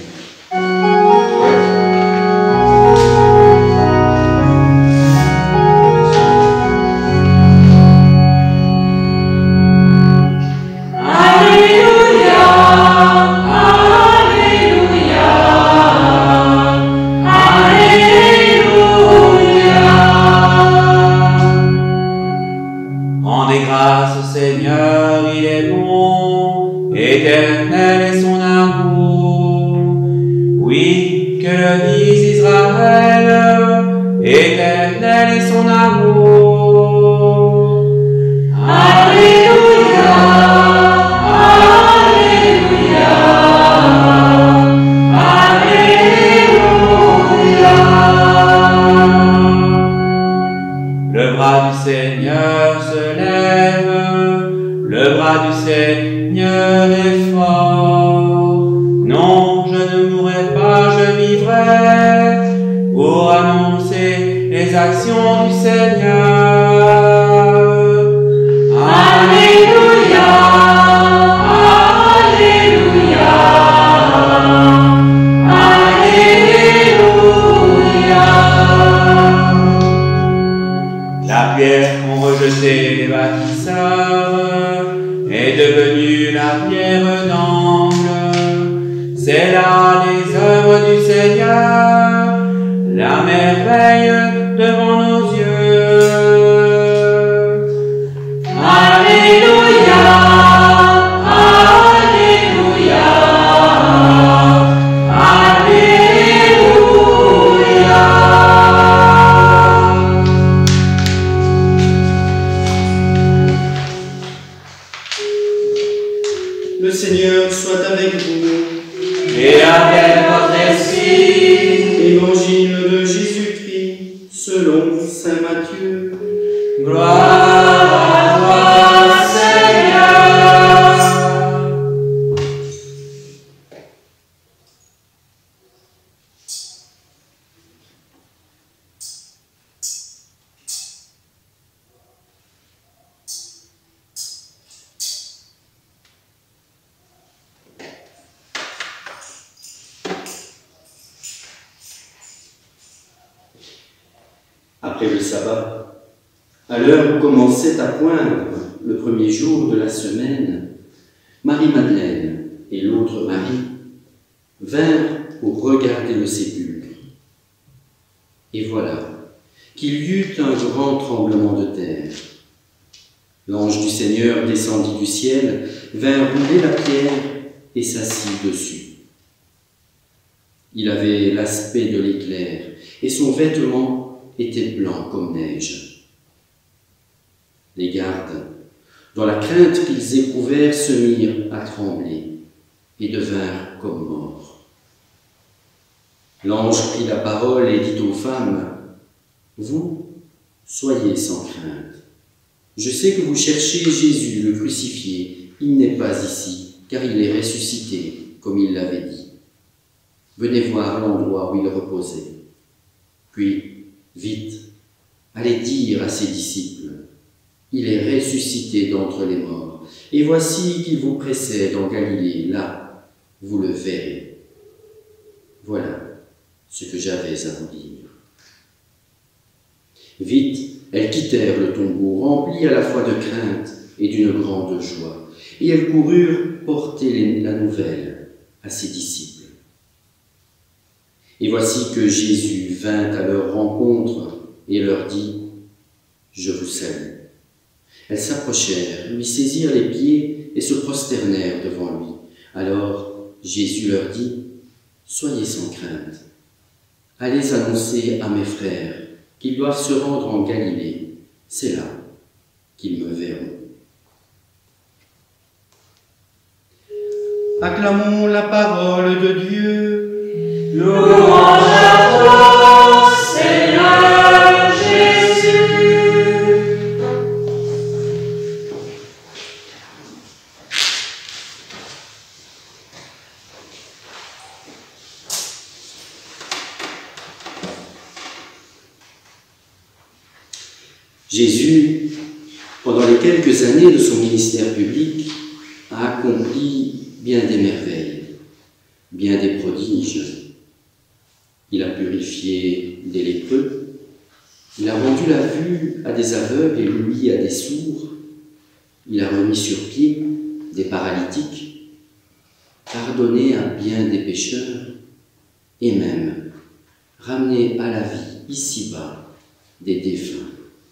Le Seigneur soit avec vous. Et avec votre esprit. Évangile de Jésus-Christ selon saint Matthieu. Gloire à toi, Seigneur. Après le sabbat, à l'heure où commençait à poindre le premier jour de la semaine, Marie-Madeleine et l'autre Marie vinrent pour regarder le sépulcre. Et voilà qu'il y eut un grand tremblement de terre. L'ange du Seigneur descendit du ciel, vint rouler la pierre et s'assit dessus. Il avait l'aspect de l'éclair et son vêtement était blanc comme neige. Les gardes, dans la crainte qu'ils éprouvèrent, se mirent à trembler et devinrent comme morts. L'ange prit la parole et dit aux femmes, « Vous, soyez sans crainte. Je sais que vous cherchez Jésus, le crucifié. Il n'est pas ici, car il est ressuscité, comme il l'avait dit. Venez voir l'endroit où il reposait. Puis, vite, allez dire à ses disciples, Il est ressuscité d'entre les morts, et voici qu'il vous précède en Galilée, là, vous le verrez. Voilà ce que j'avais à vous dire. » Vite, elles quittèrent le tombeau, remplies à la fois de crainte et d'une grande joie, et elles coururent porter la nouvelle à ses disciples. Et voici que Jésus vint à leur rencontre et leur dit « Je vous salue ». Elles s'approchèrent, lui saisirent les pieds et se prosternèrent devant lui. Alors Jésus leur dit « Soyez sans crainte. Allez annoncer à mes frères qu'ils doivent se rendre en Galilée. C'est là qu'ils me verront. » Acclamons la parole de Dieu. Louange à toi, Seigneur Jésus. Jésus, pendant les quelques années de son ministère public, a accompli bien des merveilles, bien des prodiges. Il a purifié des lépreux, il a rendu la vue à des aveugles et l'ouïe à des sourds, il a remis sur pied des paralytiques, pardonné à bien des pécheurs et même ramené à la vie ici-bas des défunts.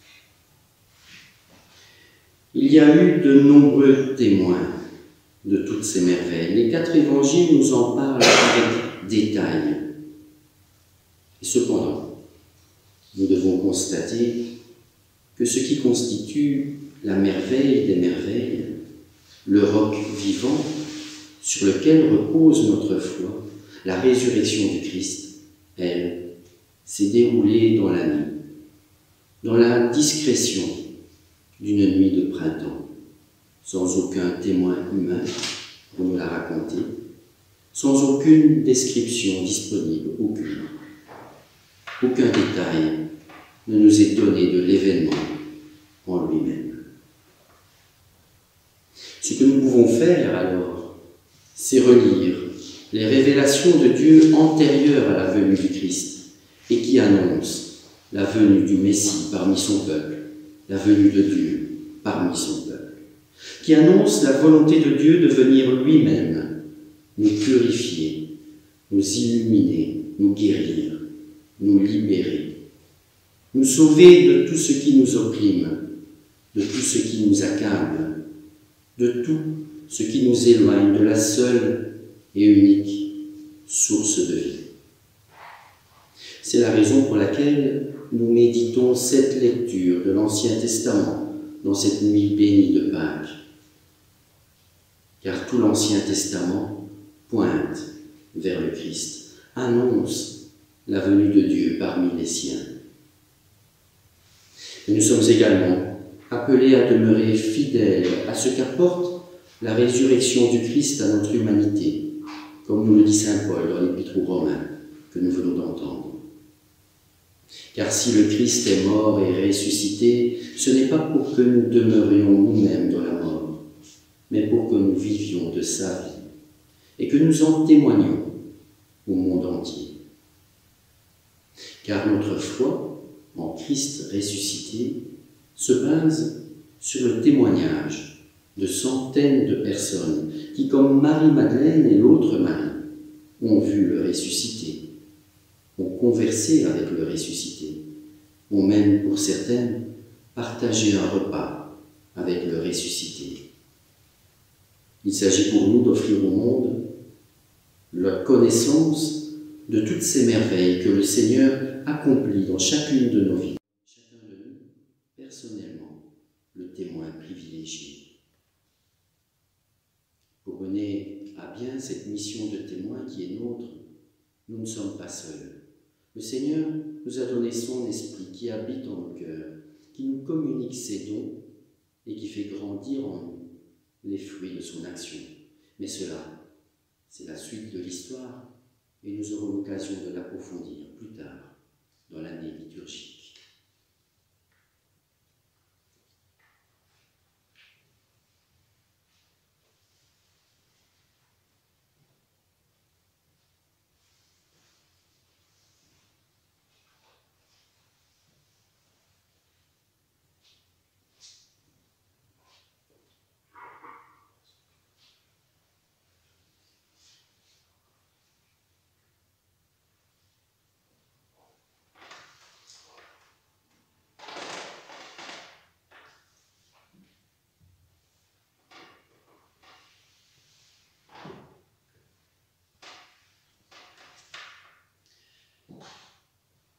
Il y a eu de nombreux témoins de toutes ces merveilles. Les quatre évangiles nous en parlent avec détail. Et cependant, nous devons constater que ce qui constitue la merveille des merveilles, le roc vivant sur lequel repose notre foi, la résurrection du Christ, elle, s'est déroulée dans la nuit, dans la discrétion d'une nuit de printemps, sans aucun témoin humain pour nous la raconter, sans aucune description disponible, aucune. Aucun détail ne nous est donné de l'événement en lui-même. Ce que nous pouvons faire alors, c'est relire les révélations de Dieu antérieures à la venue du Christ et qui annoncent la venue du Messie parmi son peuple, la venue de Dieu parmi son peuple, qui annonce la volonté de Dieu de venir lui-même nous purifier, nous illuminer, nous guérir, nous libérer, nous sauver de tout ce qui nous opprime, de tout ce qui nous accable, de tout ce qui nous éloigne de la seule et unique source de vie. C'est la raison pour laquelle nous méditons cette lecture de l'Ancien Testament dans cette nuit bénie de Pâques. Car tout l'Ancien Testament pointe vers le Christ, annonce la venue de Dieu parmi les siens. Et nous sommes également appelés à demeurer fidèles à ce qu'apporte la résurrection du Christ à notre humanité, comme nous le dit saint Paul dans l'Épître aux Romains que nous venons d'entendre. Car si le Christ est mort et ressuscité, ce n'est pas pour que nous demeurions nous-mêmes dans la mort, mais pour que nous vivions de sa vie et que nous en témoignions au monde entier. Car notre foi en Christ ressuscité se base sur le témoignage de centaines de personnes qui, comme Marie-Madeleine et l'autre Marie, ont vu le ressuscité, ont conversé avec le ressuscité, ont même, pour certaines, partagé un repas avec le ressuscité. Il s'agit pour nous d'offrir au monde la connaissance de toutes ces merveilles que le Seigneur accomplit dans chacune de nos vies. Chacun de nous, personnellement, le témoin privilégié. Pour mener à bien cette mission de témoin qui est nôtre, nous ne sommes pas seuls. Le Seigneur nous a donné son esprit qui habite en nos cœurs, qui nous communique ses dons et qui fait grandir en nous les fruits de son action. Mais cela, c'est la suite de l'histoire et nous aurons l'occasion de l'approfondir plus tard dans l'année liturgique.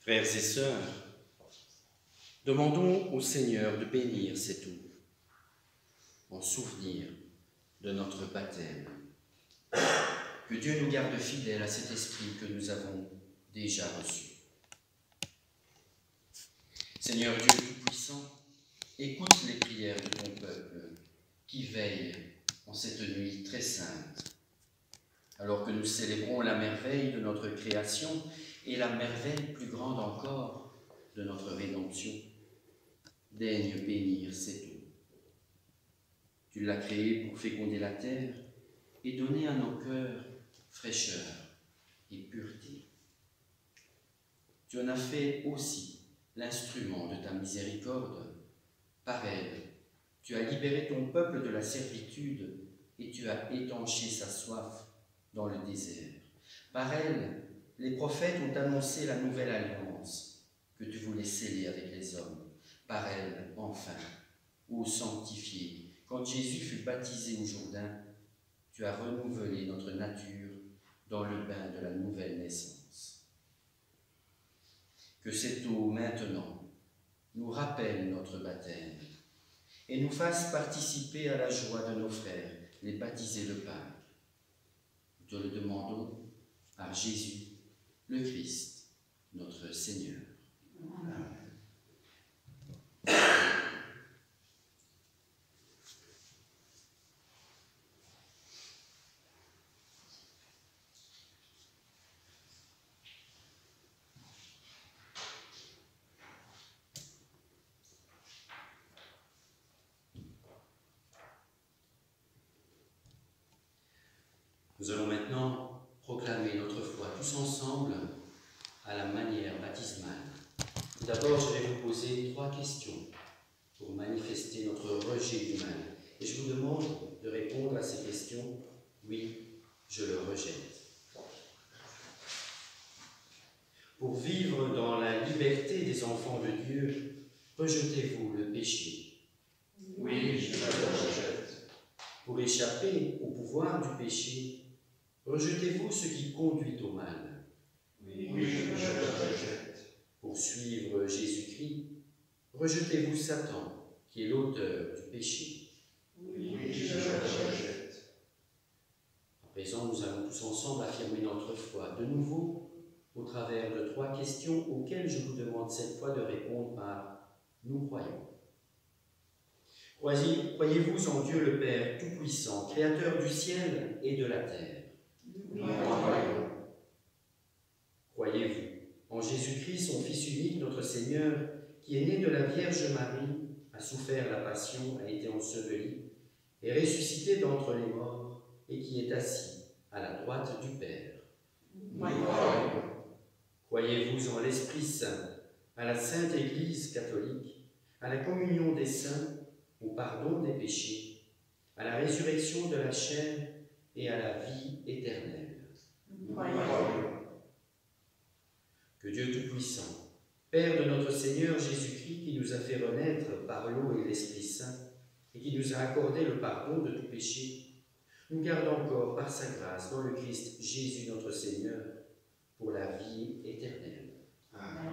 Frères et sœurs, demandons au Seigneur de bénir cette eau en souvenir de notre baptême. Que Dieu nous garde fidèles à cet esprit que nous avons déjà reçu. Seigneur Dieu Tout-Puissant, écoute les prières de ton peuple qui veille en cette nuit très sainte. Alors que nous célébrons la merveille de notre création et la merveille plus grande encore de notre rédemption, daigne bénir cette eau. Tu l'as créée pour féconder la terre et donner à nos cœurs fraîcheur et pureté. Tu en as fait aussi l'instrument de ta miséricorde. Par elle, tu as libéré ton peuple de la servitude et tu as étanché sa soif dans le désert. Par elle, les prophètes ont annoncé la nouvelle alliance que tu voulais sceller avec les hommes. Par elle, enfin, ô sanctifié, quand Jésus fut baptisé au Jourdain, tu as renouvelé notre nature dans le bain de la nouvelle naissance. Que cette eau maintenant nous rappelle notre baptême et nous fasse participer à la joie de nos frères, les baptisés de Pâques. Nous te le demandons par Jésus, le Christ, notre Seigneur. Amen. Nous allons maintenant proclamer notre foi tous ensemble à la manière baptismale. D'abord, je vais vous poser trois questions pour manifester notre rejet du mal. Et je vous demande de répondre à ces questions. Oui, je le rejette. Pour vivre dans la liberté des enfants de Dieu, rejetez-vous le péché? Oui, je le rejette. Pour échapper au pouvoir du péché, rejetez-vous ce qui conduit au mal? Oui, oui, je le rejette. Pour suivre Jésus-Christ, rejetez-vous Satan, qui est l'auteur du péché? Oui, oui, je le rejette. À présent, nous allons tous ensemble affirmer notre foi, de nouveau, au travers de trois questions auxquelles je vous demande cette fois de répondre par « Nous croyons ». Croyez-vous en Dieu le Père Tout-Puissant, Créateur du ciel et de la terre? Nous croyons. Croyez-vous en Jésus-Christ, son Fils unique, notre Seigneur, qui est né de la Vierge Marie, a souffert la passion, a été enseveli, est ressuscité d'entre les morts et qui est assis à la droite du Père? Nous croyons. Croyez-vous en l'Esprit Saint, à la Sainte Église catholique, à la communion des saints, au pardon des péchés, à la résurrection de la chair et à la vie éternelle? Nous croyons. Que Dieu Tout-Puissant, Père de notre Seigneur Jésus-Christ, qui nous a fait renaître par l'eau et l'Esprit Saint, et qui nous a accordé le pardon de tout péché, nous garde encore par sa grâce dans le Christ Jésus notre Seigneur, pour la vie éternelle. Amen.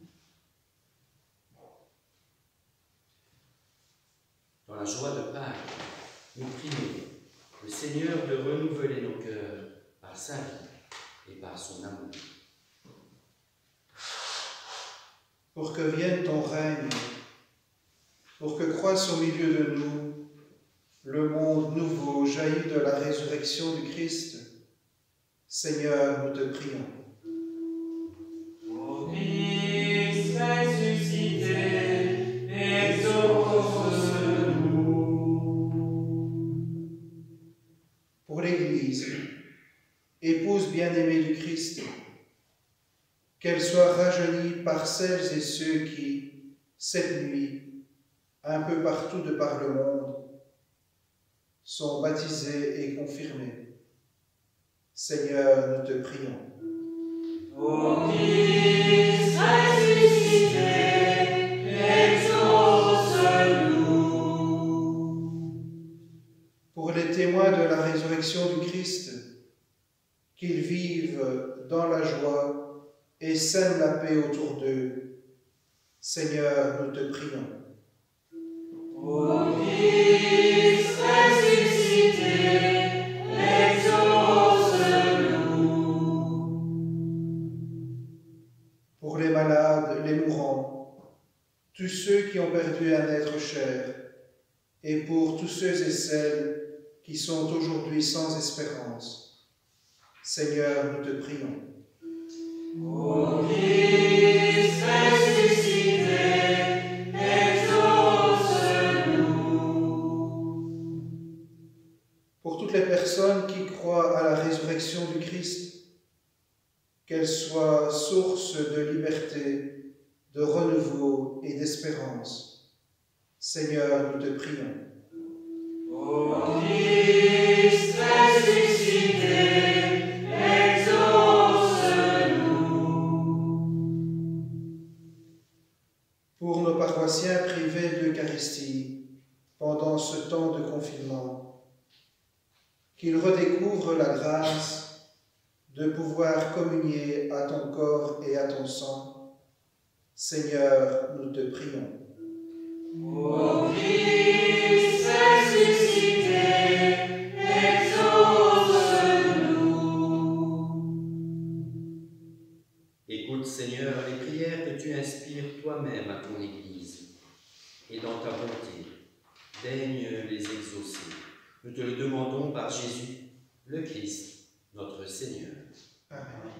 Dans la joie de Pâques, nous prions le Seigneur de renouveler nos cœurs par sa vie et par son amour. Pour que vienne ton règne, pour que croisse au milieu de nous le monde nouveau jailli de la résurrection du Christ, Seigneur, nous te prions. Ô Christ ressuscité, exauce-nous. Pour l'Église, épouse bien-aimée du Christ, qu'elle soit rajeunie par celles et ceux qui, cette nuit, un peu partout de par le monde, sont baptisés et confirmés. Seigneur, nous te prions. Ô Christ ressuscité, exauce-nous. Pour les témoins de la résurrection du Christ, qu'ils vivent dans la joie et sème la paix autour d'eux. Seigneur, nous te prions. Ô Christ ressuscité, exauce-nous. Pour les malades, les mourants, tous ceux qui ont perdu un être cher, et pour tous ceux et celles qui sont aujourd'hui sans espérance, Seigneur, nous te prions. Ô Christ ressuscité, exauce-nous. Pour toutes les personnes qui croient à la résurrection du Christ, qu'elle soit source de liberté, de renouveau et d'espérance, Seigneur, nous te prions. Ô Christ ressuscité, pour nos paroissiens privés de l'Eucharistie pendant ce temps de confinement, qu'ils redécouvrent la grâce de pouvoir communier à ton corps et à ton sang. Seigneur, nous te prions. Ô Christ ressuscité, exauce-nous. Écoute, Seigneur, les prières que tu inspires toi-même à ton Église, et dans ta bonté, daigne les exaucer. Nous te le demandons par Jésus, le Christ, notre Seigneur. Amen.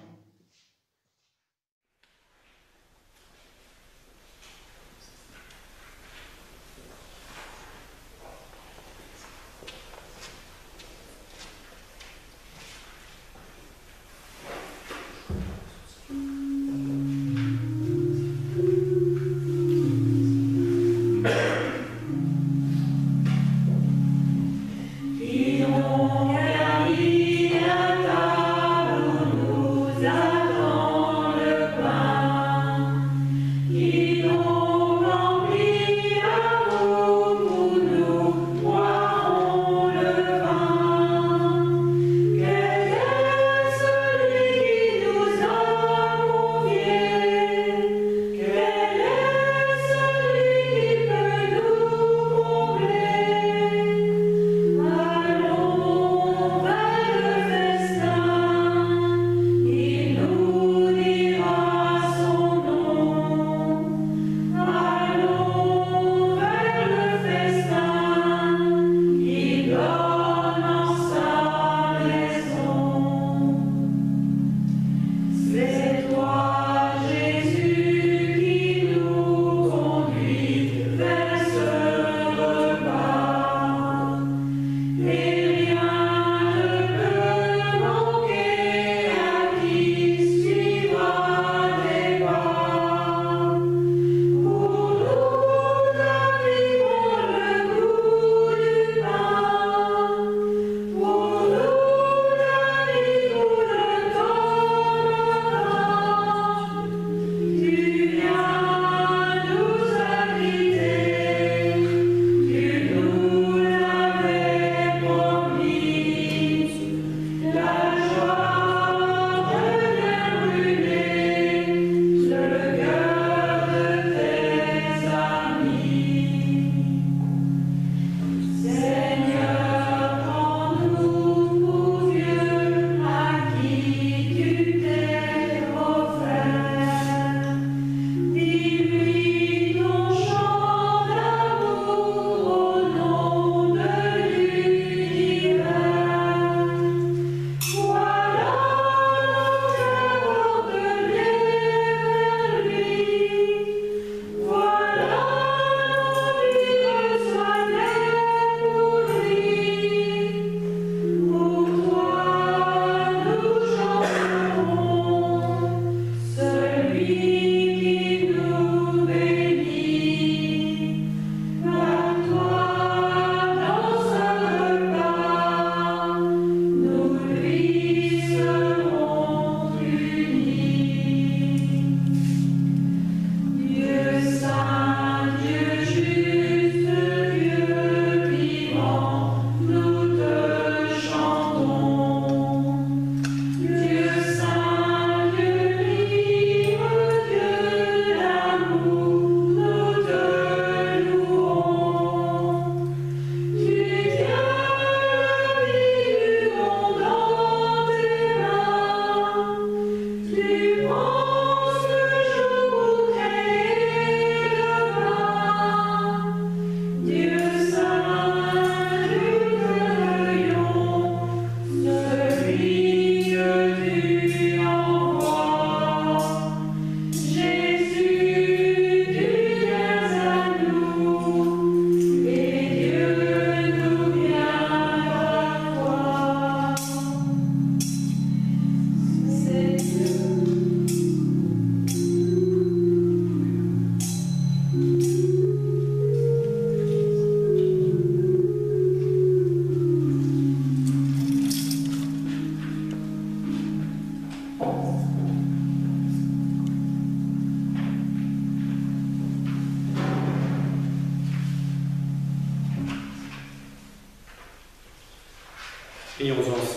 Qui ont gagné la table, nous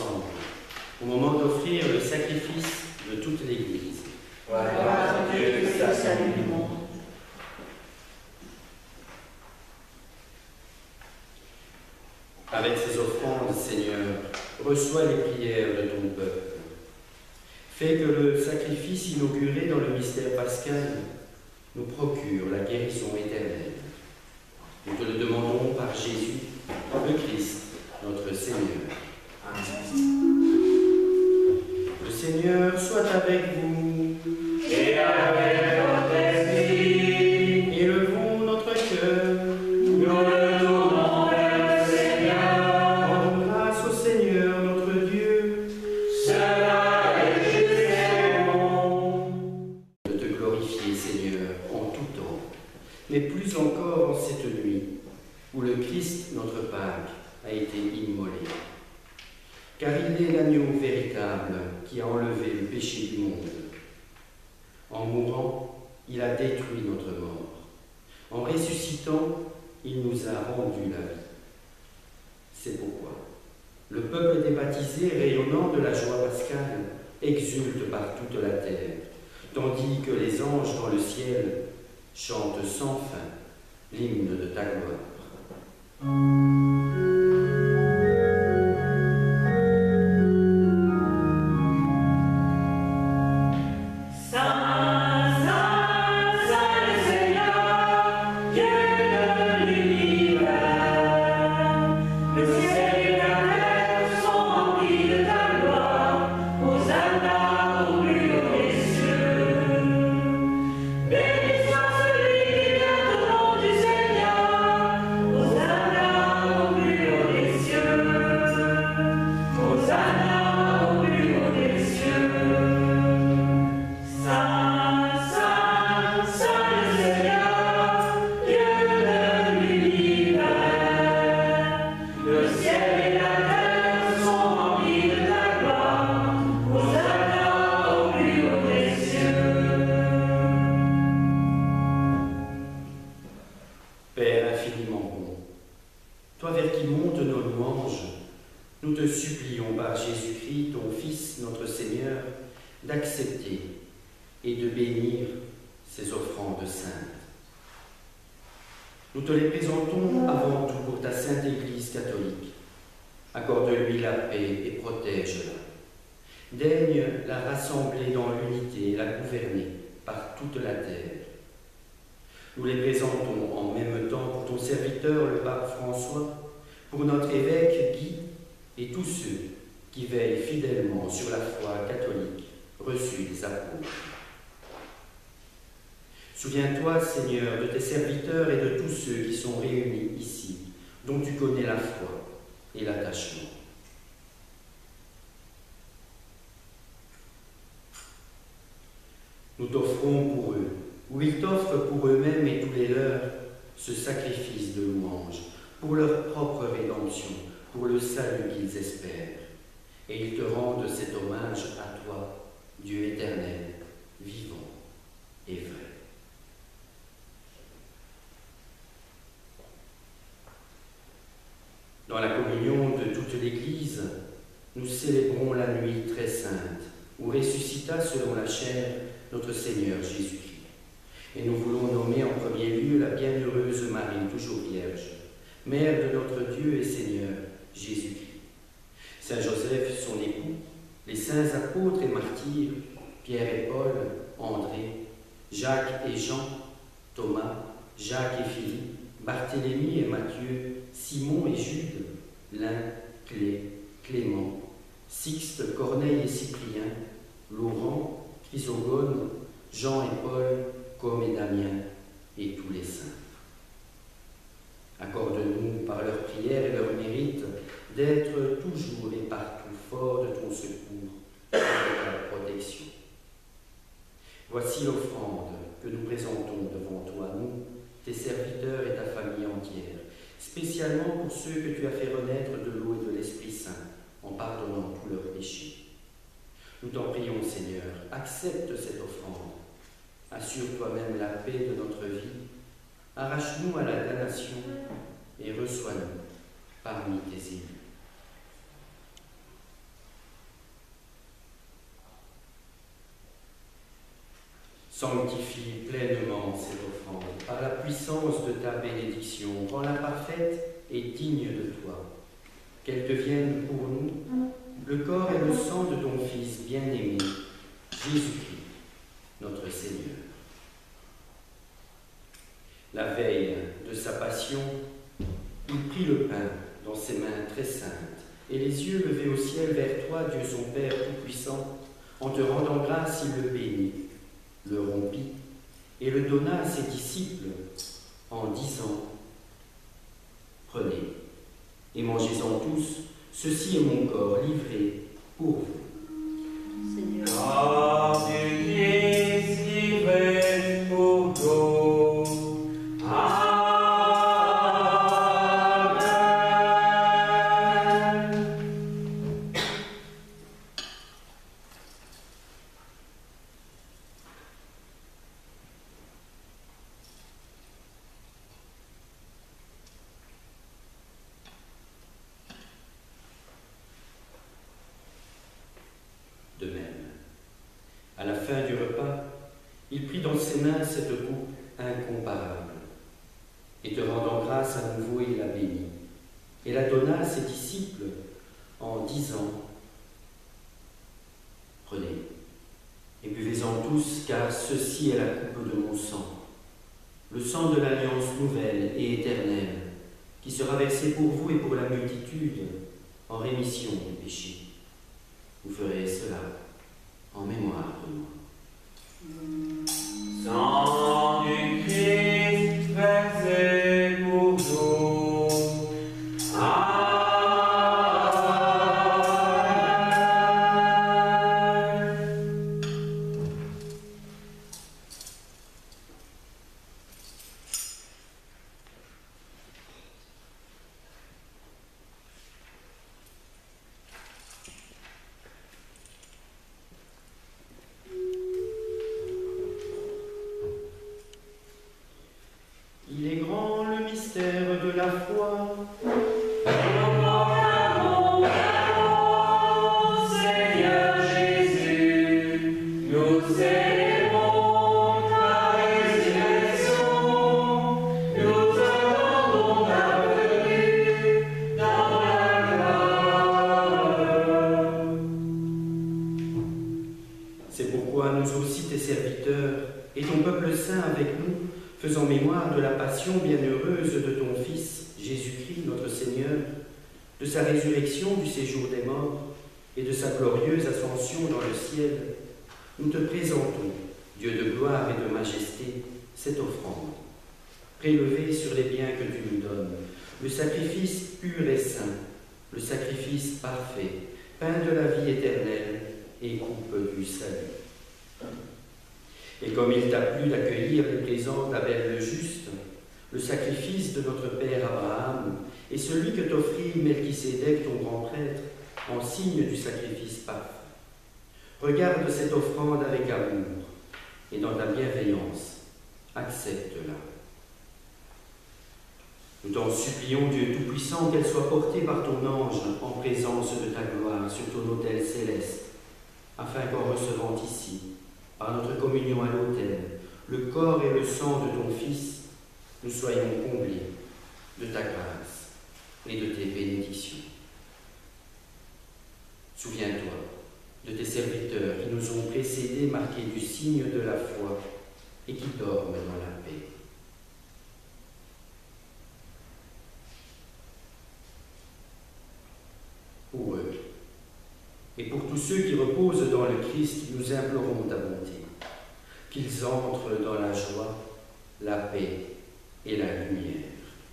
ensemble, au moment d'offrir le sacrifice de toute l'Église. Gloire à Dieu, que c'est le salut du monde. Avec ces offrandes, Seigneur, reçois les prières de ton peuple. Fais que le sacrifice inauguré dans le mystère pascal nous procure la guérison éternelle. Nous te le demandons par Jésus, le Christ, notre Seigneur. Amen. Le Seigneur soit avec vous. Et avec votre esprit. Élevons notre cœur. Nous le tournons vers le Seigneur. Rendons grâce au Seigneur, notre Dieu. Cela est juste et bon. De te glorifier, Seigneur, en tout temps, mais plus encore en cette nuit, où le Christ, notre Pâque, a été immolé. Car il est l'agneau véritable qui a enlevé le péché du monde. En mourant, il a détruit notre mort. En ressuscitant, il nous a rendu la vie. C'est pourquoi le peuple des baptisés, rayonnant de la joie pascale, exulte par toute la terre, tandis que les anges dans le ciel chantent sans fin l'hymne de ta gloire. D'accepter et de bénir ces offrandes saintes. Nous te les présentons avant tout pour ta sainte Église catholique. Accorde-lui la paix et protège-la. Daigne la rassembler dans l'unité et la gouverner par toute la terre. Nous les présentons en même temps pour ton serviteur, le pape François, pour notre évêque Guy et tous ceux qui veillent fidèlement sur la foi catholique reçu des apôtres. Souviens-toi, Seigneur, de tes serviteurs et de tous ceux qui sont réunis ici, dont tu connais la foi et l'attachement. Nous t'offrons pour eux, ou ils t'offrent pour eux-mêmes et tous les leurs, ce sacrifice de louange, pour leur propre rédemption, pour le salut qu'ils espèrent. Et ils te rendent cet hommage à toi, Dieu éternel, vivant et vrai. Dans la communion de toute l'Église, nous célébrons la nuit très sainte, où ressuscita selon la chair notre Seigneur Jésus-Christ. Et nous voulons nommer en premier lieu la bienheureuse Marie, toujours vierge, Mère de notre Dieu et Seigneur Jésus-Christ. Saint Joseph, son époux, les saints apôtres et martyrs, Pierre et Paul, André, Jacques et Jean, Thomas, Jacques et Philippe, Barthélemy et Matthieu, Simon et Jude, Lin, Clé, Clément, Sixte, Corneille et Cyprien, Laurent, Chrysogone, Jean et Paul, Com et Damien, et tous les saints. Accorde-nous par leurs prières et leurs mérites d'être toujours et partout forts de ton secours et de ta protection. Voici l'offrande que nous présentons devant toi, nous, tes serviteurs et ta famille entière, spécialement pour ceux que tu as fait renaître de l'eau et de l'Esprit Saint, en pardonnant tous leurs péchés. Nous t'en prions, Seigneur, accepte cette offrande. Assure toi-même la paix de notre vie. Arrache-nous à la damnation et reçois-nous parmi tes élus. Sanctifie pleinement cette offrande par la puissance de ta bénédiction. Rends-la parfaite et digne de toi. Qu'elle devienne pour nous le corps et le sang de ton Fils bien-aimé, Jésus-Christ, notre Seigneur. La veille de sa passion, il prit le pain dans ses mains très saintes, et les yeux levés au ciel vers toi, Dieu son Père Tout-Puissant, en te rendant grâce, il le bénit, le rompit, et le donna à ses disciples, en disant, « Prenez, et mangez-en tous, ceci est mon corps livré pour vous. » Seigneur. Corps du Christ livré pour vous. Amen. De même, à la fin du repas, il prit dans ses mains cette coupe incomparable, et te rendant grâce à nouveau, il la bénit, et la donna à ses disciples en disant, « Prenez, et buvez-en tous, car ceci est la coupe de mon sang, le sang de l'alliance nouvelle et éternelle, qui sera versé pour vous et pour la multitude en rémission des péchés. Vous ferez cela en mémoire de moi. » Sang du Christ versé pour vous. Amen. Il est grand le mystère de la foi. Seigneur Jésus, nous célébrons ta résurrection, nous attendons ta venue dans la gloire. C'est pourquoi nous aussi, tes serviteurs, et ton peuple saint avec nous, faisant mémoire de la passion bienheureuse de ton Fils, Jésus-Christ, notre Seigneur, de sa résurrection du séjour des morts et de sa glorieuse ascension dans le ciel, nous te présentons, Dieu de gloire et de majesté, cette offrande, prélevée sur les biens que tu nous donnes, le sacrifice pur et saint, le sacrifice parfait, pain de la vie éternelle et coupe du salut. Et comme il t'a plu d'accueillir les présents d'Abel le juste, le sacrifice de notre père Abraham, et celui que t'offrit Melchisédek, ton grand prêtre, en signe du sacrifice parfait, regarde cette offrande avec amour, et dans ta bienveillance, accepte-la. Nous t'en supplions, Dieu Tout-Puissant, qu'elle soit portée par ton ange en présence de ta gloire sur ton autel céleste, afin qu'en recevant ici, par notre communion à l'autel, le corps et le sang de ton Fils, nous soyons comblés de ta grâce et de tes bénédictions. Souviens-toi de tes serviteurs qui nous ont précédés, marqués du signe de la foi et qui dorment dans la paix. Pour eux, et pour tous ceux qui reposent dans le Christ, nous implorons ta bonté, qu'ils entrent dans la joie, la paix et la lumière.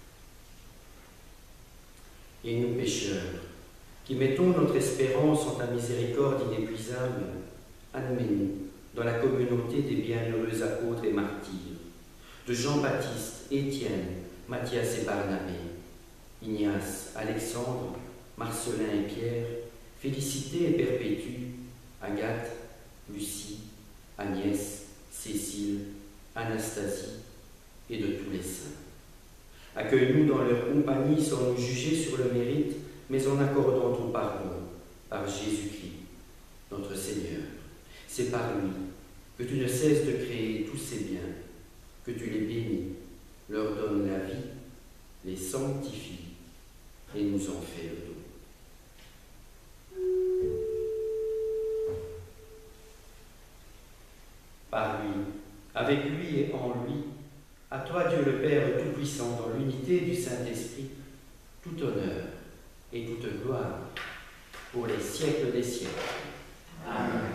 Et nous, pécheurs, qui mettons notre espérance en ta miséricorde inépuisable, admets-nous dans la communauté des bienheureux apôtres et martyrs, de Jean-Baptiste, Étienne, Matthias et Barnabé, Ignace, Alexandre, Marcelin et Pierre, Félicité et Perpétue, Agathe, Lucie, Agnès, Cécile, Anastasie et de tous les saints. Accueille-nous dans leur compagnie sans nous juger sur le mérite, mais en accordant ton pardon par Jésus-Christ, notre Seigneur. C'est par lui que tu ne cesses de créer tous ces biens, que tu les bénis, leur donnes la vie, les sanctifies et nous en fais le don. Par lui, avec lui et en lui, à toi Dieu le Père Tout-Puissant, dans l'unité du Saint-Esprit, tout honneur et toute gloire pour les siècles des siècles. Amen.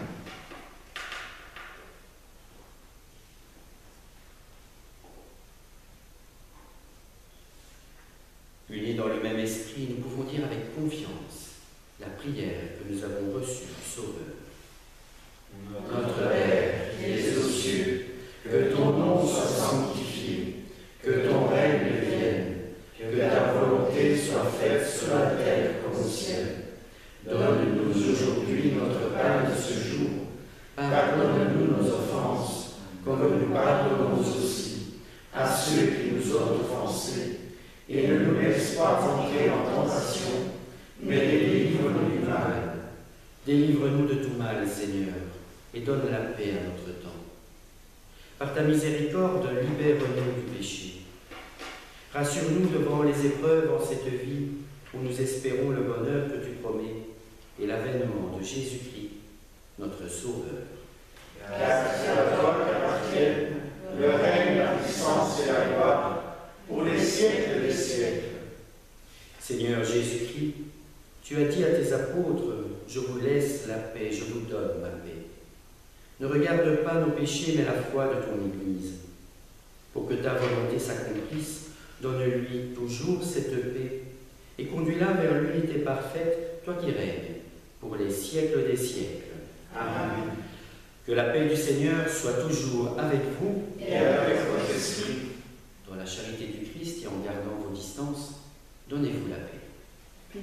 Unis dans le même esprit, nous pouvons dire avec confiance la prière que nous avons reçue du Sauveur. Notre Père, qui es aux cieux, que ton nom soit sanctifié, que ton règne vienne, que ta volonté soit faite sur la terre comme au ciel. Donne-nous aujourd'hui notre pain de ce jour. Pardonne-nous nos offenses, comme nous pardonnons aussi à ceux qui nous ont offensés. Et ne nous laisse pas entrer en tentation, mais délivre-nous du mal. Délivre-nous de tout mal, Seigneur, et donne la paix à notre temps. Par ta miséricorde, libère-nous du péché. Rassure-nous devant les épreuves en cette vie où nous espérons le bonheur que tu promets et l'avènement de Jésus-Christ, notre Sauveur. Car c'est à toi qu'appartiennent le règne, la puissance et la gloire pour les siècles des siècles. Seigneur Jésus-Christ, tu as dit à tes apôtres, je vous laisse la paix, je vous donne ma paix. Ne regarde pas nos péchés, mais la foi de ton Église. Pour que ta volonté s'accomplisse, donne-lui toujours cette paix et conduis-la vers l'unité parfaite, toi qui règnes, pour les siècles des siècles. Amen. Que la paix du Seigneur soit toujours avec vous et avec votre esprit. Dans la charité du Christ et en gardant vos distances, donnez-vous la paix.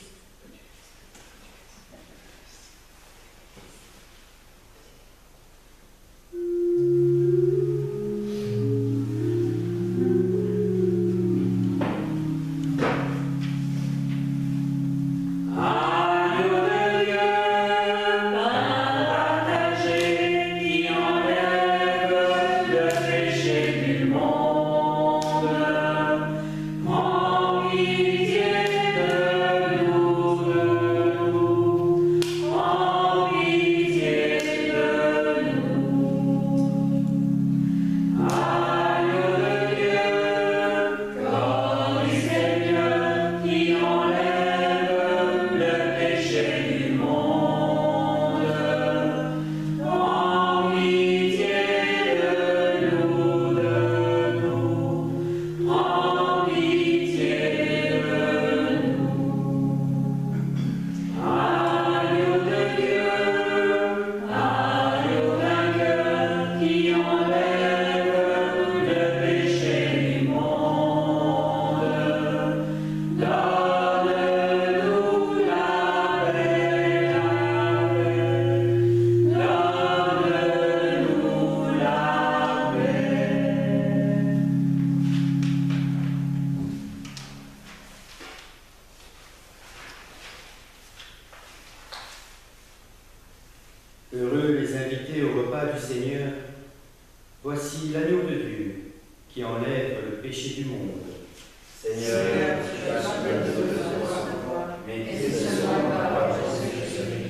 Heureux les invités au repas du Seigneur, voici l'agneau de Dieu qui enlève le péché du monde. Seigneur, tu as soumis de nous, mais qui est seulement par la parole que je suis.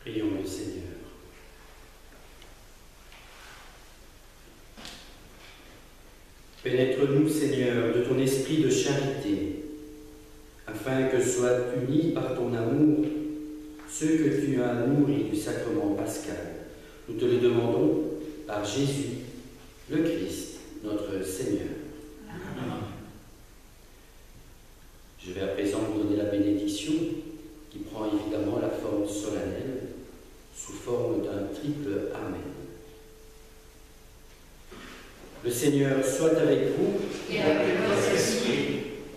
Prions le Seigneur. Pénètre-nous, Seigneur, de ton esprit de charité, afin que soient unis par ton amour ceux que tu as nourris du sacrement pascal. Nous te le demandons par Jésus, le Christ, notre Seigneur. Amen. Je vais à présent vous donner la bénédiction, qui prend évidemment la forme solennelle, sous forme d'un triple Amen. Le Seigneur soit avec vous et avec votre esprit.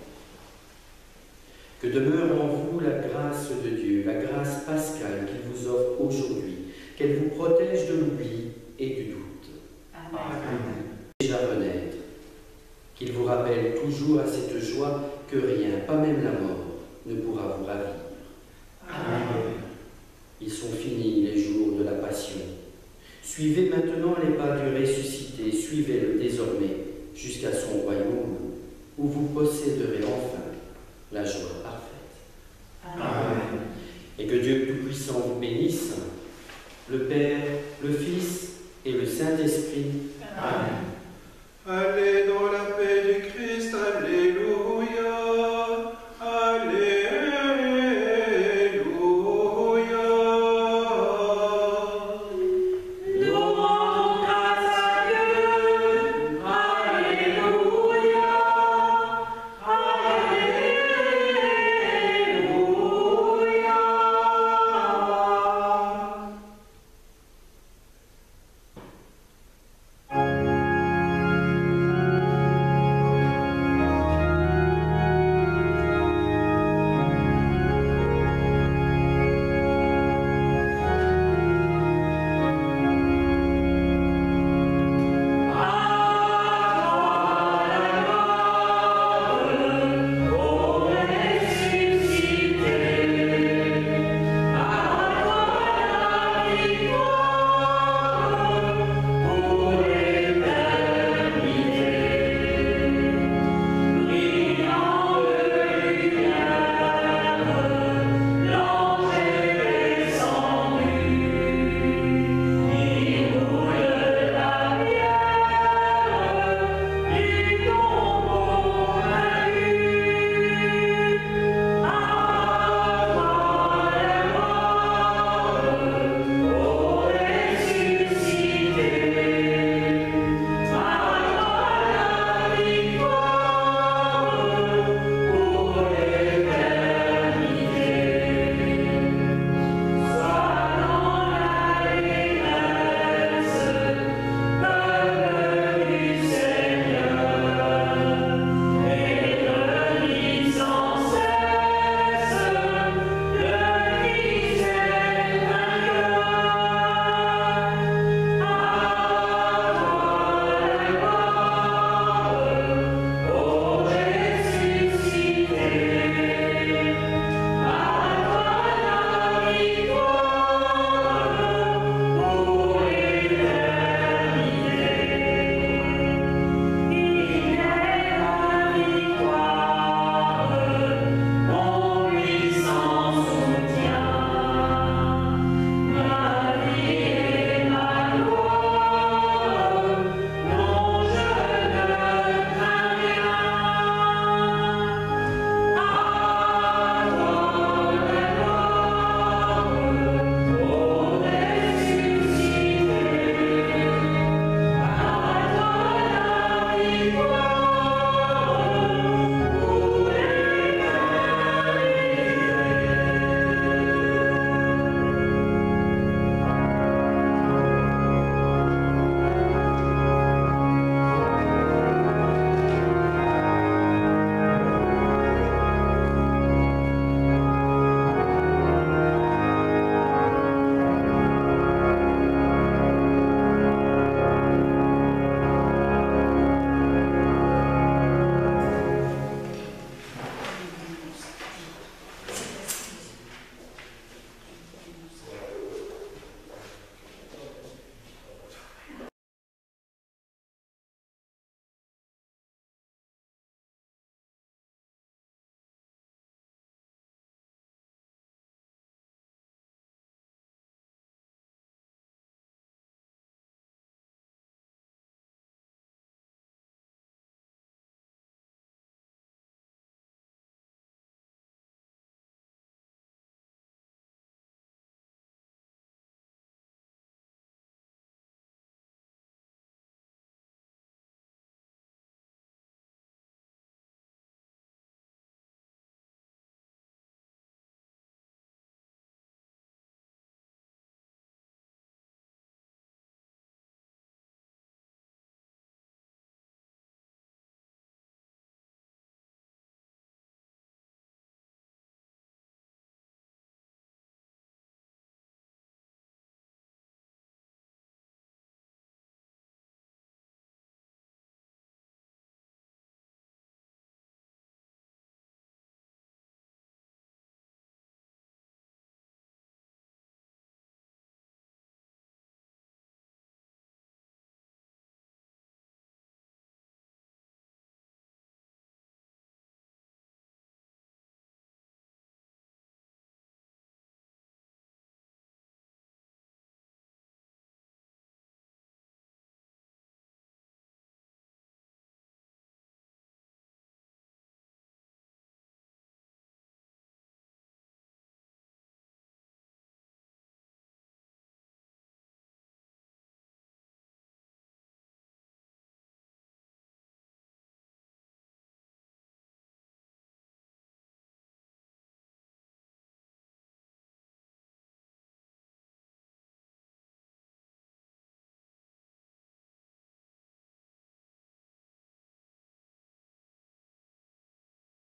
Que demeure en vous la grâce de Dieu, la grâce pascale qu'il vous offre aujourd'hui, qu'elle vous protège de l'oubli et du doute. Amen. Déjà renaître, qu'il vous rappelle toujours à cette joie que rien, pas même la mort, ne pourra vous ravir. Amen. Ils sont finis les jours de la passion. Suivez maintenant les pas du ressuscité, suivez-le désormais jusqu'à son royaume, où vous posséderez enfin la joie parfaite. Amen. Et que Dieu Tout-Puissant vous bénisse, le Père, le Fils et le Saint-Esprit. Amen. Alléluia.